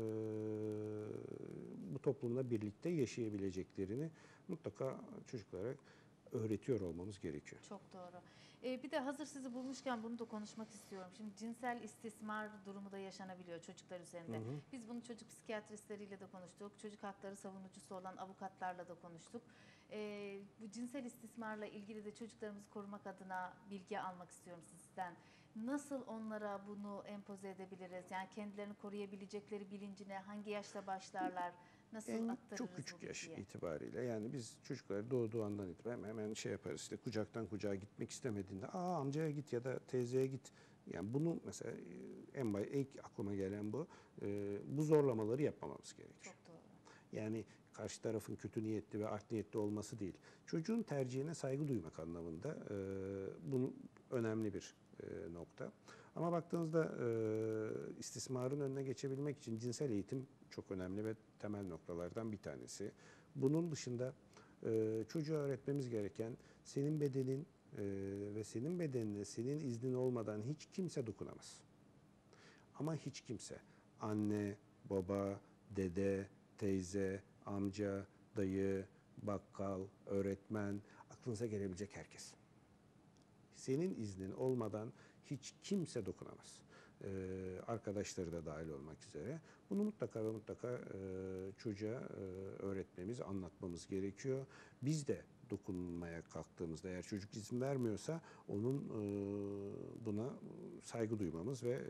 bu toplumda birlikte yaşayabileceklerini mutlaka çocuklara öğretiyor olmamız gerekiyor. Çok doğru. Bir de hazır sizi bulmuşken bunu da konuşmak istiyorum. Şimdi cinsel istismar durumu da yaşanabiliyor çocuklar üzerinde. Biz bunu çocuk psikiyatristleriyle de konuştuk. Çocuk hakları savunucusu olan avukatlarla da konuştuk. Bu cinsel istismarla ilgili de çocuklarımızı korumak adına bilgi almak istiyorum sizden. Nasıl onlara bunu empoze edebiliriz? Yani kendilerini koruyabilecekleri bilincine hangi yaşta başlarlar? Nasıl aktarırız Çok küçük bu yaş bilgiyi? itibariyle yani biz çocukları doğduğu andan itibaren hemen şey yaparız işte kucaktan kucağa gitmek istemediğinde amcaya git ya da teyzeye git. Yani bunu mesela ilk aklıma gelen bu. Bu zorlamaları yapmamamız gerekiyor. Çok doğru. Yani karşı tarafın kötü niyetli ve art niyetli olması değil. Çocuğun tercihine saygı duymak anlamında bunu önemli bir nokta. Ama baktığınızda istismarın önüne geçebilmek için cinsel eğitim çok önemli ve temel noktalardan bir tanesi. Bunun dışında çocuğa öğretmemiz gereken senin bedenin ve senin bedenine senin iznin olmadan hiç kimse dokunamaz. Ama hiç kimse, anne, baba, dede, teyze, amca, dayı, bakkal, öğretmen, aklınıza gelebilecek herkes. Senin iznin olmadan hiç kimse dokunamaz. Arkadaşları da dahil olmak üzere. Bunu mutlaka ve mutlaka çocuğa öğretmemiz, anlatmamız gerekiyor. Biz de dokunmaya kalktığımızda eğer çocuk izin vermiyorsa onun buna saygı duymamız ve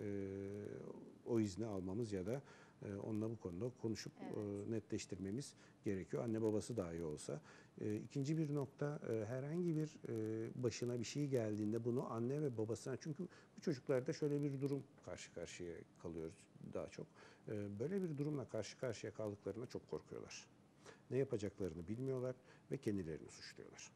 o izni almamız ya da onunla bu konuda konuşup netleştirmemiz gerekiyor. Anne babası dahi olsa. İkinci bir nokta herhangi bir başına bir şey geldiğinde bunu anne ve babasına çünkü bu çocuklarda şöyle bir durum karşı karşıya kalıyoruz daha çok. Böyle bir durumla karşı karşıya kaldıklarına çok korkuyorlar. Ne yapacaklarını bilmiyorlar ve kendilerini suçluyorlar.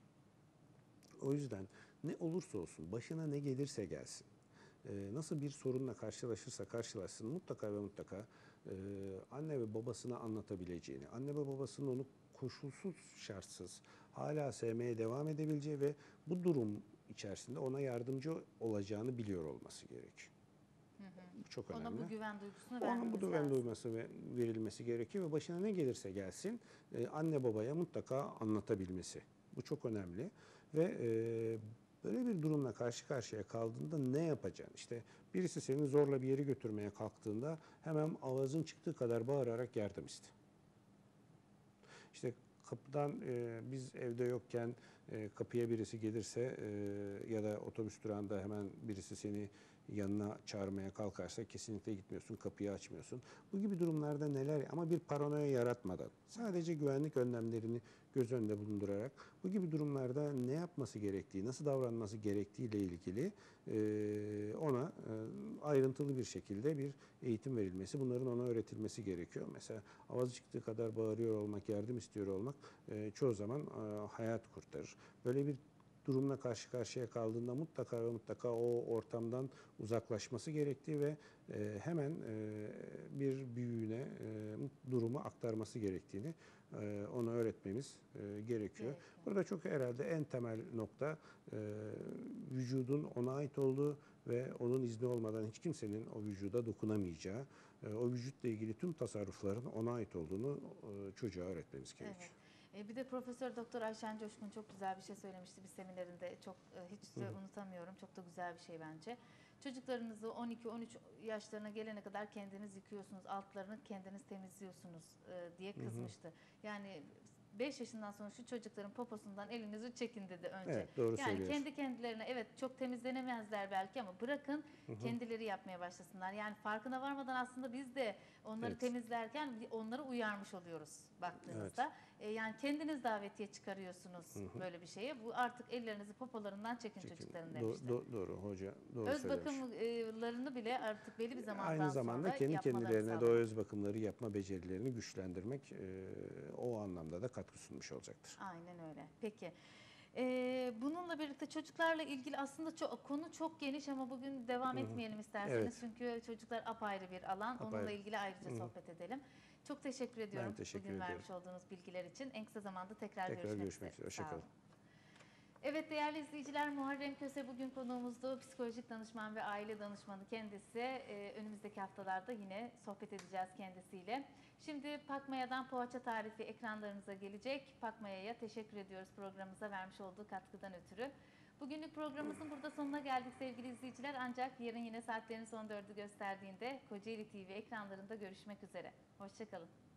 O yüzden ne olursa olsun başına ne gelirse gelsin nasıl bir sorunla karşılaşırsa karşılaşsın mutlaka ve mutlaka anne ve babasına anlatabileceğini, anne ve babasının onu koşulsuz, şartsız hala sevmeye devam edebileceği ve bu durum içerisinde ona yardımcı olacağını biliyor olması gerekiyor. Bu çok önemli. Ona bu güven duygusunu Ona vermemiz bu güven lazım. duyması ve verilmesi gerekiyor ve başına ne gelirse gelsin anne babaya mutlaka anlatabilmesi. Bu çok önemli ve böyle bir durumla karşı karşıya kaldığında ne yapacaksın? İşte birisi seni zorla bir yere götürmeye kalktığında hemen avazın çıktığı kadar bağırarak yardım iste. İşte kapıdan biz evde yokken kapıya birisi gelirse ya da otobüs durağında hemen birisi seni yanına çağırmaya kalkarsa kesinlikle gitmiyorsun, kapıyı açmıyorsun. Bu gibi durumlarda neler ama bir paranoya yaratmadan sadece güvenlik önlemlerini göz önünde bulundurarak bu gibi durumlarda ne yapması gerektiği, nasıl davranması gerektiği ile ilgili ona ayrıntılı bir şekilde bir eğitim verilmesi, bunların ona öğretilmesi gerekiyor. Mesela avazı çıktığı kadar bağırıyor olmak, yardım istiyor olmak çoğu zaman hayat kurtarır. Böyle bir durumla karşı karşıya kaldığında mutlaka ve mutlaka o ortamdan uzaklaşması gerektiği ve hemen bir büyüğüne durumu aktarması gerektiğini ona öğretmemiz gerekiyor. Burada çok herhalde en temel nokta vücudun ona ait olduğu ve onun izni olmadan hiç kimsenin o vücuda dokunamayacağı, o vücutla ilgili tüm tasarrufların ona ait olduğunu çocuğa öğretmemiz gerekiyor. Evet. Bir de Profesör Doktor Ayşen Coşkun çok güzel bir şey söylemişti bir seminerinde. Çok hiç de unutamıyorum. Çok da güzel bir şey bence. Çocuklarınızı 12-13 yaşlarına gelene kadar kendiniz yıkıyorsunuz, altlarını kendiniz temizliyorsunuz diye kızmıştı. Yani 5 yaşından sonra şu çocukların poposundan elinizi çekin dedi önce. Evet, doğru yani söylüyorsun. kendi kendilerine evet çok temizlenemezler belki ama bırakın kendileri yapmaya başlasınlar. Yani farkına varmadan aslında biz de onları temizlerken onları uyarmış oluyoruz baktığınızda. Yani kendiniz davetiye çıkarıyorsunuz böyle bir şeye. Bu artık ellerinizi popolarından çekin çocukların demişti. Doğru hoca, doğru Öz söylemiş. bakımlarını bile artık belli bir zamandan Aynı zamanda sonra kendi yapmalarını kendilerine de o sağlamak. öz bakımları yapma becerilerini güçlendirmek o anlamda da katkı sunmuş olacaktır. Aynen öyle. Peki. Bununla birlikte çocuklarla ilgili aslında konu çok geniş ama bugün devam etmeyelim isterseniz. Evet. Çünkü çocuklar apayrı bir alan. Onunla Apayrı. ilgili ayrıca sohbet edelim. Çok teşekkür ediyorum teşekkür bugün ederim. vermiş olduğunuz bilgiler için. En kısa zamanda tekrar Tekrar görüşmek görüşmek üzere. Sağ Hoşça olun. kalın. Evet değerli izleyiciler, Muharrem Köse bugün konuğumuzdu. Psikolojik danışman ve aile danışmanı kendisi. Önümüzdeki haftalarda yine sohbet edeceğiz kendisiyle. Şimdi Pakmaya'dan poğaça tarifi ekranlarınıza gelecek. Pakmaya'ya teşekkür ediyoruz programımıza vermiş olduğu katkıdan ötürü. Bugünlük programımızın burada sonuna geldik sevgili izleyiciler. Ancak yarın yine saatlerin son 4'ü gösterdiğinde Kocaeli TV ekranlarında görüşmek üzere. Hoşça kalın.